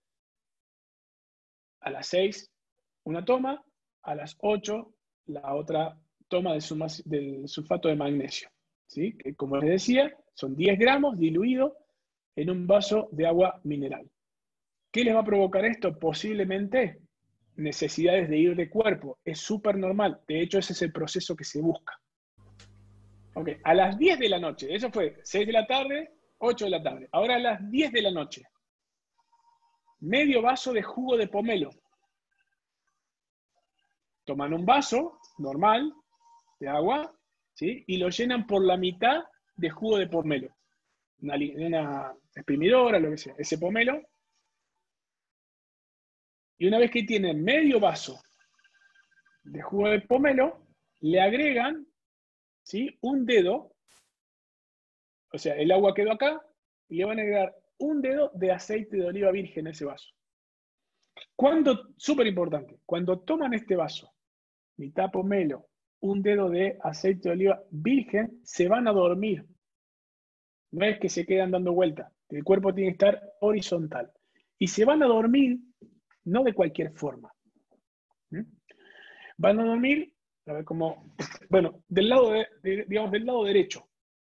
[SPEAKER 3] a las seis una toma, a las ocho la otra toma del, del sulfato de magnesio. ¿Sí? Que, como les decía, son diez gramos diluido en un vaso de agua mineral. ¿Qué les va a provocar esto? Posiblemente necesidades de ir de cuerpo. Es súper normal. De hecho, ese es el proceso que se busca. Okay. A las diez de la noche, eso fue seis de la tarde, ocho de la tarde. Ahora a las diez de la noche. medio vaso de jugo de pomelo. Toman un vaso normal de agua, ¿sí? Y lo llenan por la mitad de jugo de pomelo. Una, una exprimidora, lo que sea, ese pomelo. Y una vez que tienen medio vaso de jugo de pomelo, le agregan, ¿sí?, un dedo, o sea, el agua quedó acá, y le van a agregar un dedo de aceite de oliva virgen a ese vaso. Cuando, súper importante, cuando toman este vaso, mitad pomelo, un dedo de aceite de oliva virgen, se van a dormir. No es que se quedan dando vueltas, el cuerpo tiene que estar horizontal. Y se van a dormir, no de cualquier forma. ¿Mm? Van a dormir, a ver cómo, bueno, del lado, de, de, digamos, del lado derecho.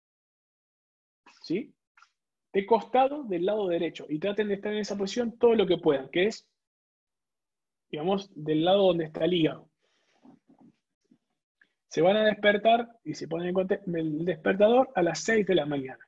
[SPEAKER 3] ¿Sí? De costado del lado derecho. Y traten de estar en esa posición todo lo que puedan, que es, digamos, del lado donde está el hígado. Se van a despertar y se ponen el despertador a las seis de la mañana.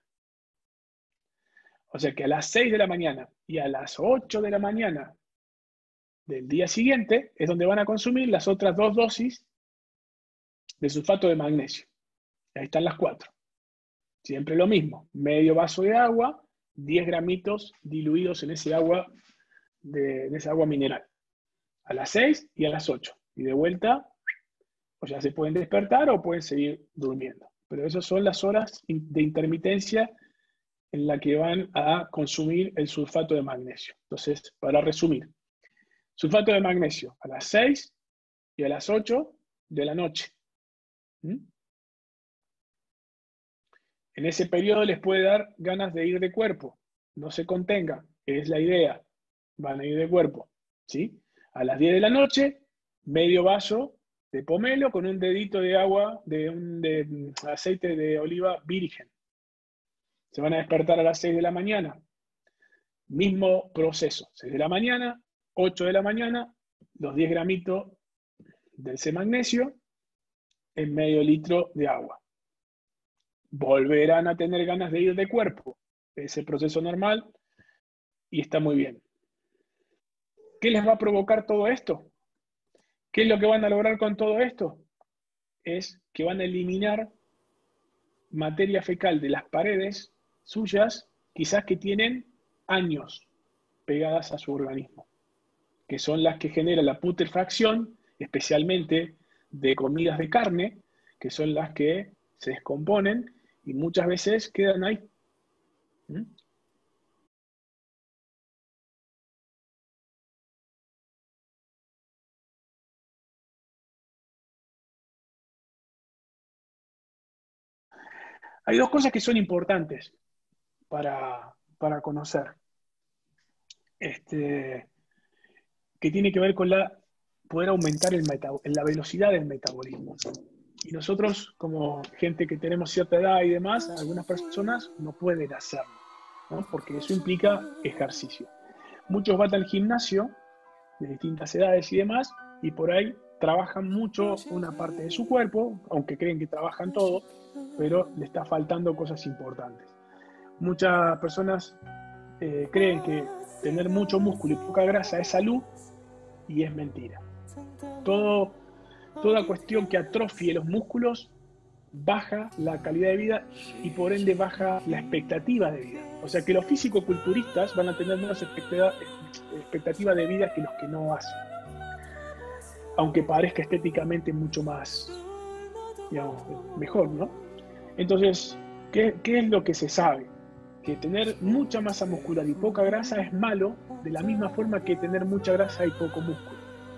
[SPEAKER 3] O sea que a las seis de la mañana y a las ocho de la mañana del día siguiente es donde van a consumir las otras dos dosis de sulfato de magnesio. Ahí están las cuatro. Siempre lo mismo, medio vaso de agua, diez gramitos diluidos en ese agua, de, en esa agua mineral. A las seis y a las ocho. Y de vuelta, o ya se pueden despertar o pueden seguir durmiendo. Pero esas son las horas de intermitencia en la que van a consumir el sulfato de magnesio. Entonces, para resumir, sulfato de magnesio a las seis y a las ocho de la noche. ¿Mm? En ese periodo les puede dar ganas de ir de cuerpo. No se contengan, es la idea. Van a ir de cuerpo. ¿Sí? A las diez de la noche, medio vaso de pomelo con un dedito de agua, de, un, de aceite de oliva virgen. Se van a despertar a las seis de la mañana. Mismo proceso. seis de la mañana, ocho de la mañana, los diez gramitos del C-magnesio en medio litro de agua. Volverán a tener ganas de ir de cuerpo. Es el proceso normal y está muy bien. ¿Qué les va a provocar todo esto? ¿Qué es lo que van a lograr con todo esto? Es que van a eliminar materia fecal de las paredes suyas, quizás que tienen años pegadas a su organismo, que son las que generan la putrefacción, especialmente de comidas de carne, que son las que se descomponen y muchas veces quedan ahí. ¿Mm? Hay dos cosas que son importantes para, para conocer, este, que tiene que ver con la, poder aumentar el meta, la velocidad del metabolismo. Y nosotros, como gente que tenemos cierta edad y demás, algunas personas no pueden hacerlo, ¿no? Porque eso implica ejercicio. Muchos van al gimnasio de distintas edades y demás, y por ahí trabajan mucho una parte de su cuerpo, aunque creen que trabajan todo, pero le está faltando cosas importantes. Muchas personas eh, creen que tener mucho músculo y poca grasa es salud, y es mentira. Todo, toda cuestión que atrofie los músculos baja la calidad de vida y por ende baja la expectativa de vida. O sea que los físico-culturistas van a tener menos expectativa, expectativa de vida que los que no hacen. Aunque parezca estéticamente mucho más, digamos, mejor, ¿no? Entonces, ¿qué, qué es lo que se sabe? Que tener mucha masa muscular y poca grasa es malo, de la misma forma que tener mucha grasa y poco músculo.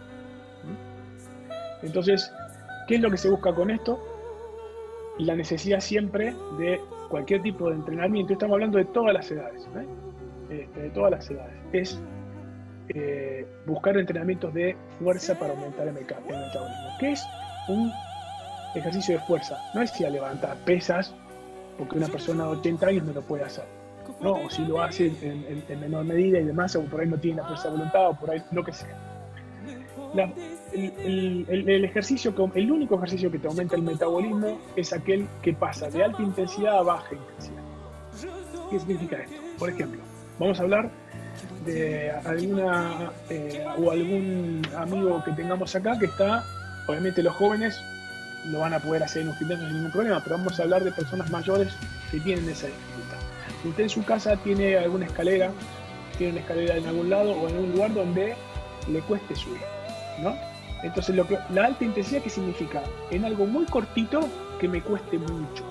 [SPEAKER 3] ¿Mm? Entonces, ¿qué es lo que se busca con esto? La necesidad siempre de cualquier tipo de entrenamiento. Estamos hablando de todas las edades, ¿eh? Este, de todas las edades. Es eh, buscar entrenamientos de fuerza para aumentar el, meca el metabolismo. ¿Qué es un ejercicio de fuerza? No es ir a levantar pesas, porque una persona de ochenta años no lo puede hacer, ¿no? O si lo hace en, en, en menor medida y demás, o por ahí no tiene la fuerza de voluntad, o por ahí lo que sea. La, el, el, el ejercicio, el único ejercicio que te aumenta el metabolismo es aquel que pasa de alta intensidad a baja intensidad. ¿Qué significa esto? Por ejemplo, vamos a hablar de alguna eh, o algún amigo que tengamos acá que está, obviamente los jóvenes lo van a poder hacer en un gimnasio sin ningún problema, pero vamos a hablar de personas mayores que tienen esa dificultad. Usted en su casa tiene alguna escalera, tiene una escalera en algún lado o en un lugar donde le cueste subir, ¿no? Entonces, lo que, la alta intensidad, ¿qué significa? En algo muy cortito que me cueste mucho.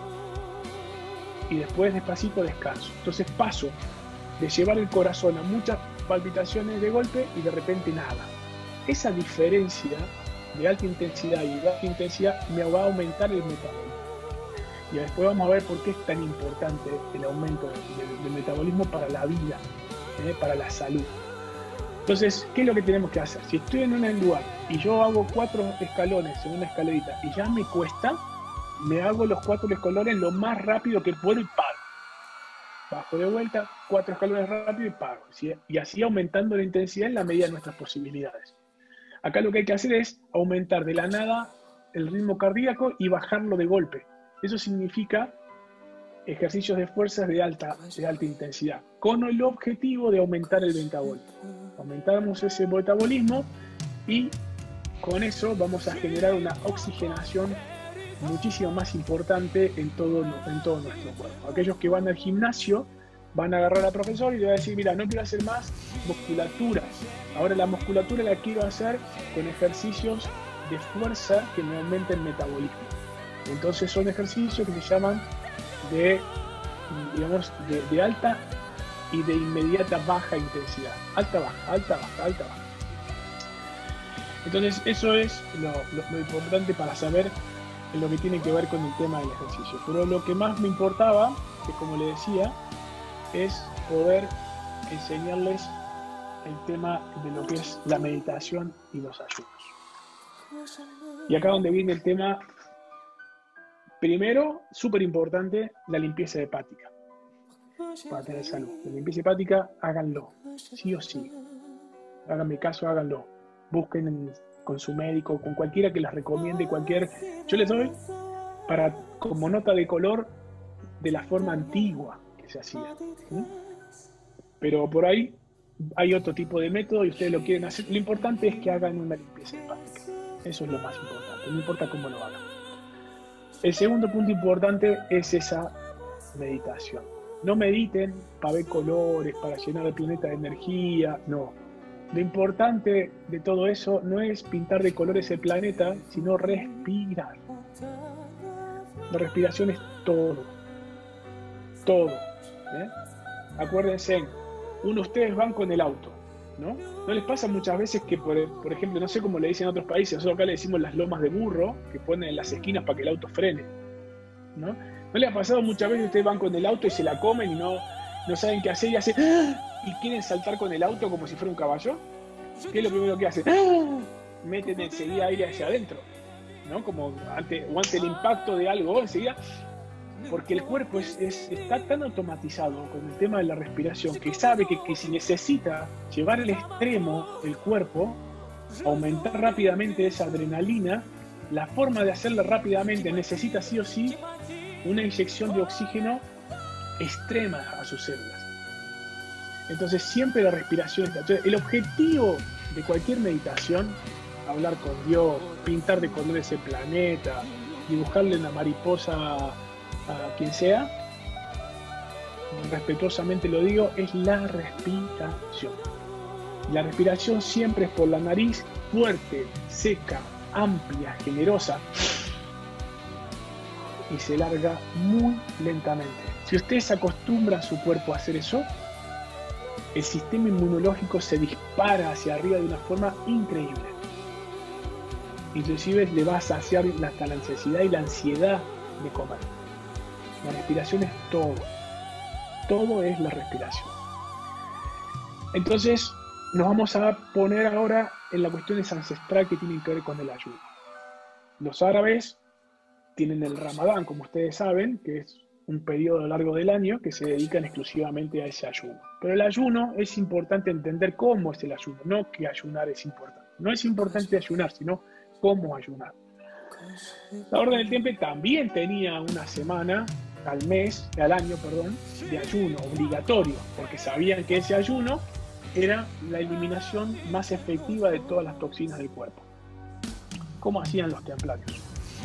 [SPEAKER 3] Y después despacito descanso. Entonces paso de llevar el corazón a muchas palpitaciones de golpe y de repente nada. Esa diferencia de alta intensidad y baja intensidad me va a aumentar el metabolismo. Y después vamos a ver por qué es tan importante el aumento del, del metabolismo para la vida, ¿eh? Para la salud. Entonces, ¿qué es lo que tenemos que hacer? Si estoy en un lugar y yo hago cuatro escalones en una escalerita y ya me cuesta, me hago los cuatro escalones lo más rápido que puedo y paro. Bajo de vuelta, cuatro escalones rápido y paro. ¿Sí? Y así aumentando la intensidad en la medida de nuestras posibilidades. Acá lo que hay que hacer es aumentar de la nada el ritmo cardíaco y bajarlo de golpe. Eso significa ejercicios de fuerzas de alta, de alta intensidad, con el objetivo de aumentar el metabolismo. Aumentamos ese metabolismo y con eso vamos a generar una oxigenación muchísimo más importante en todo, en todo nuestro cuerpo. Aquellos que van al gimnasio van a agarrar al profesor y le va a decir, mira, no quiero hacer más musculatura. Ahora la musculatura la quiero hacer con ejercicios de fuerza que me aumenten el metabolismo. Entonces son ejercicios que se llaman de, digamos, de, de alta y de inmediata baja intensidad. Alta, baja, alta, baja, alta, baja. Entonces eso es lo, lo, lo importante para saber lo que tiene que ver con el tema del ejercicio. Pero lo que más me importaba, que como le decía, es poder enseñarles el tema de lo que es la meditación y los ayunos. Y acá donde viene el tema, primero, súper importante, la limpieza hepática. Para tener salud. La limpieza hepática, háganlo, sí o sí. Háganme caso, háganlo. Busquen en, con su médico, con cualquiera que les recomiende, cualquier... Yo les doy para, como nota de color, de la forma antigua que se hacía. ¿Sí? Pero por ahí hay otro tipo de método y ustedes lo quieren hacer. Lo importante es que hagan una limpieza hepática. Eso es lo más importante, no importa cómo lo hagan. El segundo punto importante es esa meditación. No mediten para ver colores, para llenar el planeta de energía, no. Lo importante de todo eso no es pintar de colores el planeta, sino respirar. La respiración es todo. Todo. ¿eh? Acuérdense, uno ustedes van con el auto, ¿no? ¿No les pasa muchas veces que, por, por ejemplo, no sé cómo le dicen en otros países, nosotros acá le decimos las lomas de burro, que ponen en las esquinas para que el auto frene, ¿no? ¿No les ha pasado muchas veces que ustedes van con el auto y se la comen y no, no saben qué hacer y hacen ¡ah! Y quieren saltar con el auto como si fuera un caballo? ¿Qué es lo primero que hacen? ¡Ah! Meten enseguida aire hacia adentro, ¿no? Como ante, o ante el impacto de algo, enseguida, porque el cuerpo es, es, está tan automatizado con el tema de la respiración que sabe que, que si necesita llevar al extremo el cuerpo, aumentar rápidamente esa adrenalina, la forma de hacerla rápidamente necesita sí o sí una inyección de oxígeno extrema a sus células. Entonces siempre la respiración está. Entonces, el objetivo de cualquier meditación, hablar con Dios, pintar de colores el planeta, dibujarle una mariposa a quien sea, respetuosamente lo digo, es la respiración. La respiración siempre es por la nariz, fuerte, seca, amplia, generosa, y se larga muy lentamente. Si ustedes acostumbran a su cuerpo a hacer eso, el sistema inmunológico se dispara hacia arriba de una forma increíble. Inclusive le va a saciar hasta la necesidad y la ansiedad de comer. La respiración es todo. Todo es la respiración. Entonces, nos vamos a poner ahora en la cuestión ancestral que tienen que ver con el ayuno. Los árabes tienen el Ramadán, como ustedes saben, que es un periodo largo del año que se dedican exclusivamente a ese ayuno. Pero el ayuno es importante entender cómo es el ayuno, no que ayunar es importante. No es importante ayunar, sino cómo ayunar. La Orden del Temple también tenía una semana al mes, al año, perdón, de ayuno obligatorio, porque sabían que ese ayuno era la eliminación más efectiva de todas las toxinas del cuerpo. ¿Cómo hacían los templarios?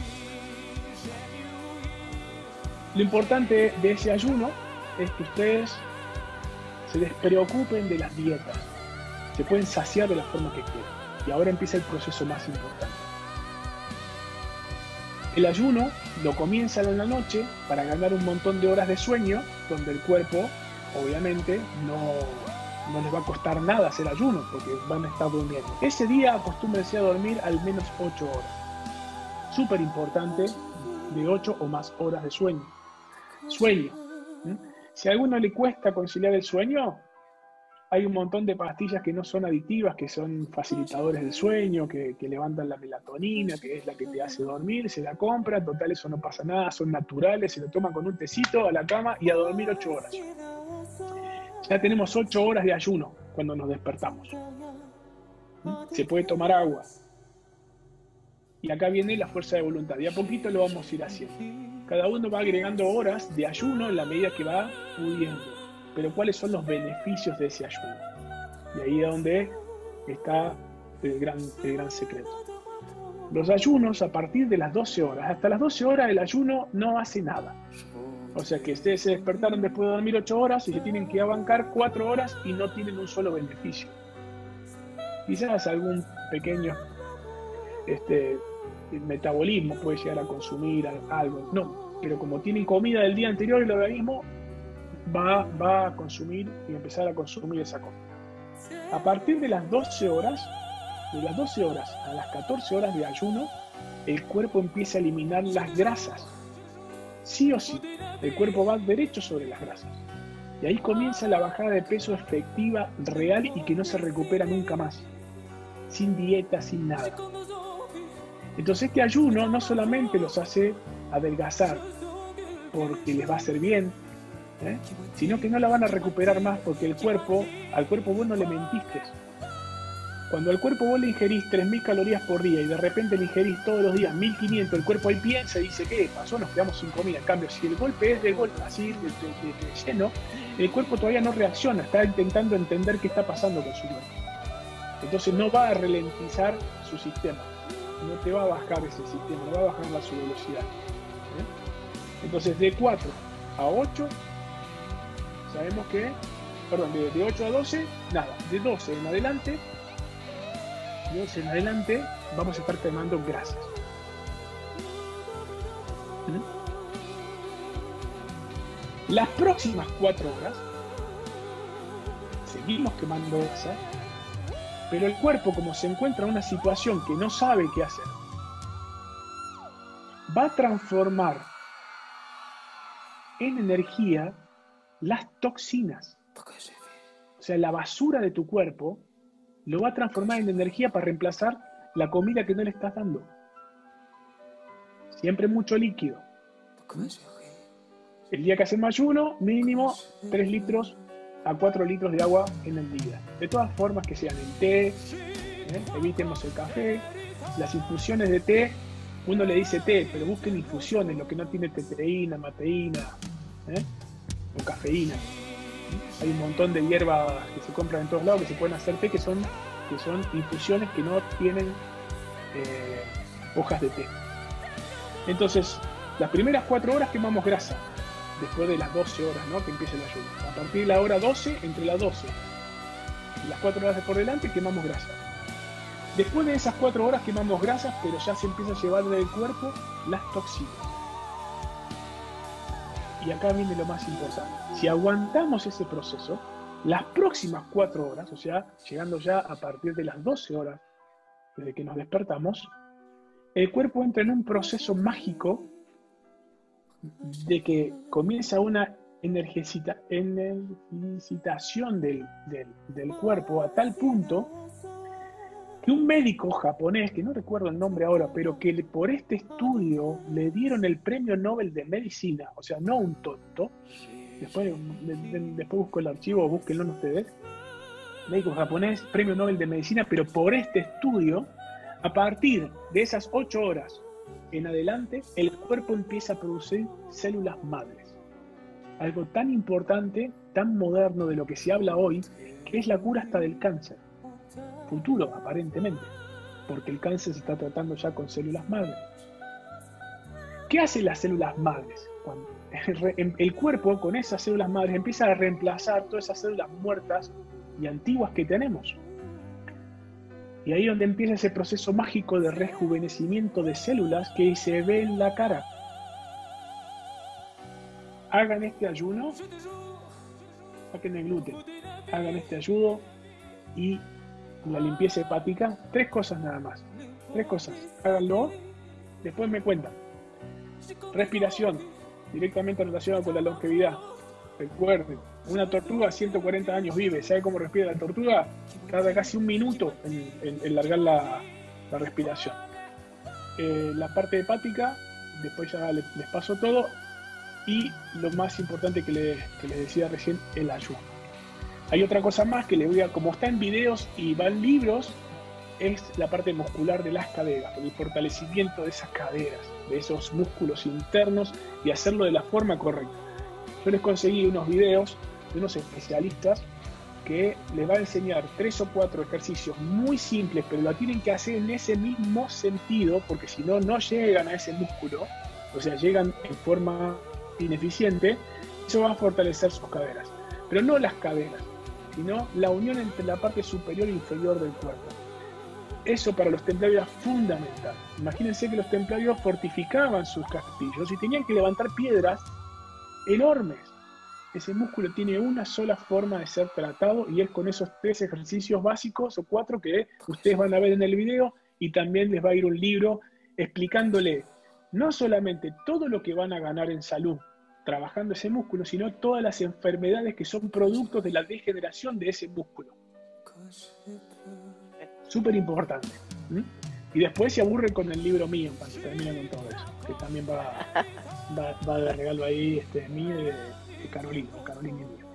[SPEAKER 3] Lo importante de ese ayuno es que ustedes se despreocupen de las dietas. Se pueden saciar de la forma que quieran. Y ahora empieza el proceso más importante. El ayuno lo comienzan en la noche para ganar un montón de horas de sueño, donde el cuerpo, obviamente, no, no les va a costar nada hacer ayuno, porque van a estar durmiendo. Ese día acostúmbrense a dormir al menos ocho horas. Súper importante, de ocho o más horas de sueño. Sueño. ¿Mm? Si a alguno le cuesta conciliar el sueño, hay un montón de pastillas que no son adictivas, que son facilitadores del sueño, que, que levantan la melatonina, que es la que te hace dormir, se la compra, total eso no pasa nada, son naturales, se lo toman con un tecito a la cama y a dormir ocho horas. Ya tenemos ocho horas de ayuno cuando nos despertamos. Se puede tomar agua. Y acá viene la fuerza de voluntad, y a poquito lo vamos a ir haciendo. Cada uno va agregando horas de ayuno en la medida que va pudiendo. Pero ¿cuáles son los beneficios de ese ayuno? Y ahí es donde está el gran, el gran secreto. Los ayunos a partir de las doce horas, hasta las doce horas el ayuno no hace nada. O sea que ustedes se despertaron después de dormir ocho horas y se tienen que abancar cuatro horas y no tienen un solo beneficio. Quizás algún pequeño este, metabolismo puede llegar a consumir algo. No, pero como tienen comida del día anterior, el organismo Va, va a consumir y empezar a consumir esa comida. A partir de las doce horas, de las doce horas a las catorce horas de ayuno, el cuerpo empieza a eliminar las grasas. Sí o sí, el cuerpo va derecho sobre las grasas. Y ahí comienza la bajada de peso efectiva, real y que no se recupera nunca más. Sin dieta, sin nada. Entonces este ayuno no solamente los hace adelgazar, porque les va a hacer bien, ¿Eh? sino que no la van a recuperar más porque el cuerpo, al cuerpo vos no le mentiste. Cuando al cuerpo vos le ingerís tres mil calorías por día y de repente le ingerís todos los días mil quinientos, el cuerpo ahí piensa y dice, ¿qué pasó? Nos quedamos sin comida. En cambio, si el golpe es de golpe, así, de, de, de, de lleno, el cuerpo todavía no reacciona, está intentando entender qué está pasando con su cuerpo. Entonces no va a ralentizar su sistema, no te va a bajar ese sistema, no va a bajar la su velocidad. ¿Eh? Entonces de cuatro a ocho, sabemos que, perdón, de, de ocho a doce, nada, de doce en adelante, de doce en adelante vamos a estar quemando grasas. ¿Mm? Las próximas cuatro horas seguimos quemando grasa, pero el cuerpo, como se encuentra en una situación que no sabe qué hacer, va a transformar en energía las toxinas. O sea, la basura de tu cuerpo lo va a transformar en energía para reemplazar la comida que no le estás dando. Siempre mucho líquido. El día que hacemos ayuno, mínimo tres litros a cuatro litros de agua en el día. De todas formas, que sean en té, ¿eh? Evitemos el café. Las infusiones de té, uno le dice té, pero busquen infusiones, lo que no tiene teteína, mateína, ¿eh? o cafeína. ¿Sí? Hay un montón de hierbas que se compran en todos lados que se pueden hacer té, que son, que son infusiones que no tienen eh, hojas de té. Entonces, las primeras cuatro horas quemamos grasa, después de las doce horas, ¿no? que empieza el ayuno. A partir de la hora doce, entre las doce y las cuatro horas de por delante, quemamos grasa. Después de esas cuatro horas quemamos grasas, pero ya se empieza a llevar del cuerpo las toxinas. Y acá viene lo más importante. Si aguantamos ese proceso, las próximas cuatro horas, o sea, llegando ya a partir de las doce horas desde que nos despertamos, el cuerpo entra en un proceso mágico de que comienza una energicita, energización del, del, del cuerpo a tal punto que un médico japonés, que no recuerdo el nombre ahora, pero que por este estudio le dieron el premio Nobel de Medicina, o sea, no un tonto, después, de, de, después busco el archivo, búsquenlo ustedes, médico japonés, premio Nobel de Medicina, pero por este estudio, a partir de esas ocho horas en adelante, el cuerpo empieza a producir células madres. Algo tan importante, tan moderno de lo que se habla hoy, que es la cura hasta del cáncer. Futuro, aparentemente, porque el cáncer se está tratando ya con células madres. ¿Qué hacen las células madres? Cuando el cuerpo con esas células madres empieza a reemplazar todas esas células muertas y antiguas que tenemos. Y ahí es donde empieza ese proceso mágico de rejuvenecimiento de células que se ve en la cara. Hagan este ayuno, saquen el gluten, hagan este ayuno y la limpieza hepática, tres cosas nada más, tres cosas, háganlo, después me cuentan. Respiración, directamente relacionada con la longevidad. Recuerden, una tortuga a ciento cuarenta años vive. ¿Sabe cómo respira la tortuga? Tarda casi un minuto en, en, en largar la, la respiración. Eh, la parte hepática, después ya les, les paso todo. Y lo más importante que, le, que les decía recién, el ayuno. Hay otra cosa más que les voy a, como está en videos y van libros, es la parte muscular de las caderas, el fortalecimiento de esas caderas, de esos músculos internos y hacerlo de la forma correcta. Yo les conseguí unos videos de unos especialistas que les va a enseñar tres o cuatro ejercicios muy simples, pero lo tienen que hacer en ese mismo sentido, porque si no, no llegan a ese músculo, o sea, llegan en forma ineficiente. Eso va a fortalecer sus caderas, pero no las caderas, sino la unión entre la parte superior e inferior del cuerpo. Eso para los templarios era fundamental. Imagínense que los templarios fortificaban sus castillos y tenían que levantar piedras enormes. Ese músculo tiene una sola forma de ser tratado y es con esos tres ejercicios básicos o cuatro que ustedes van a ver en el video, y también les va a ir un libro explicándole no solamente todo lo que van a ganar en salud trabajando ese músculo, sino todas las enfermedades que son productos de la degeneración de ese músculo. Súper importante. ¿Mm? Y después se aburren con el libro mío cuando terminan con todo eso, que también va, va, va de regalo ahí, este, mío de, de Carolina, Carolina y mío.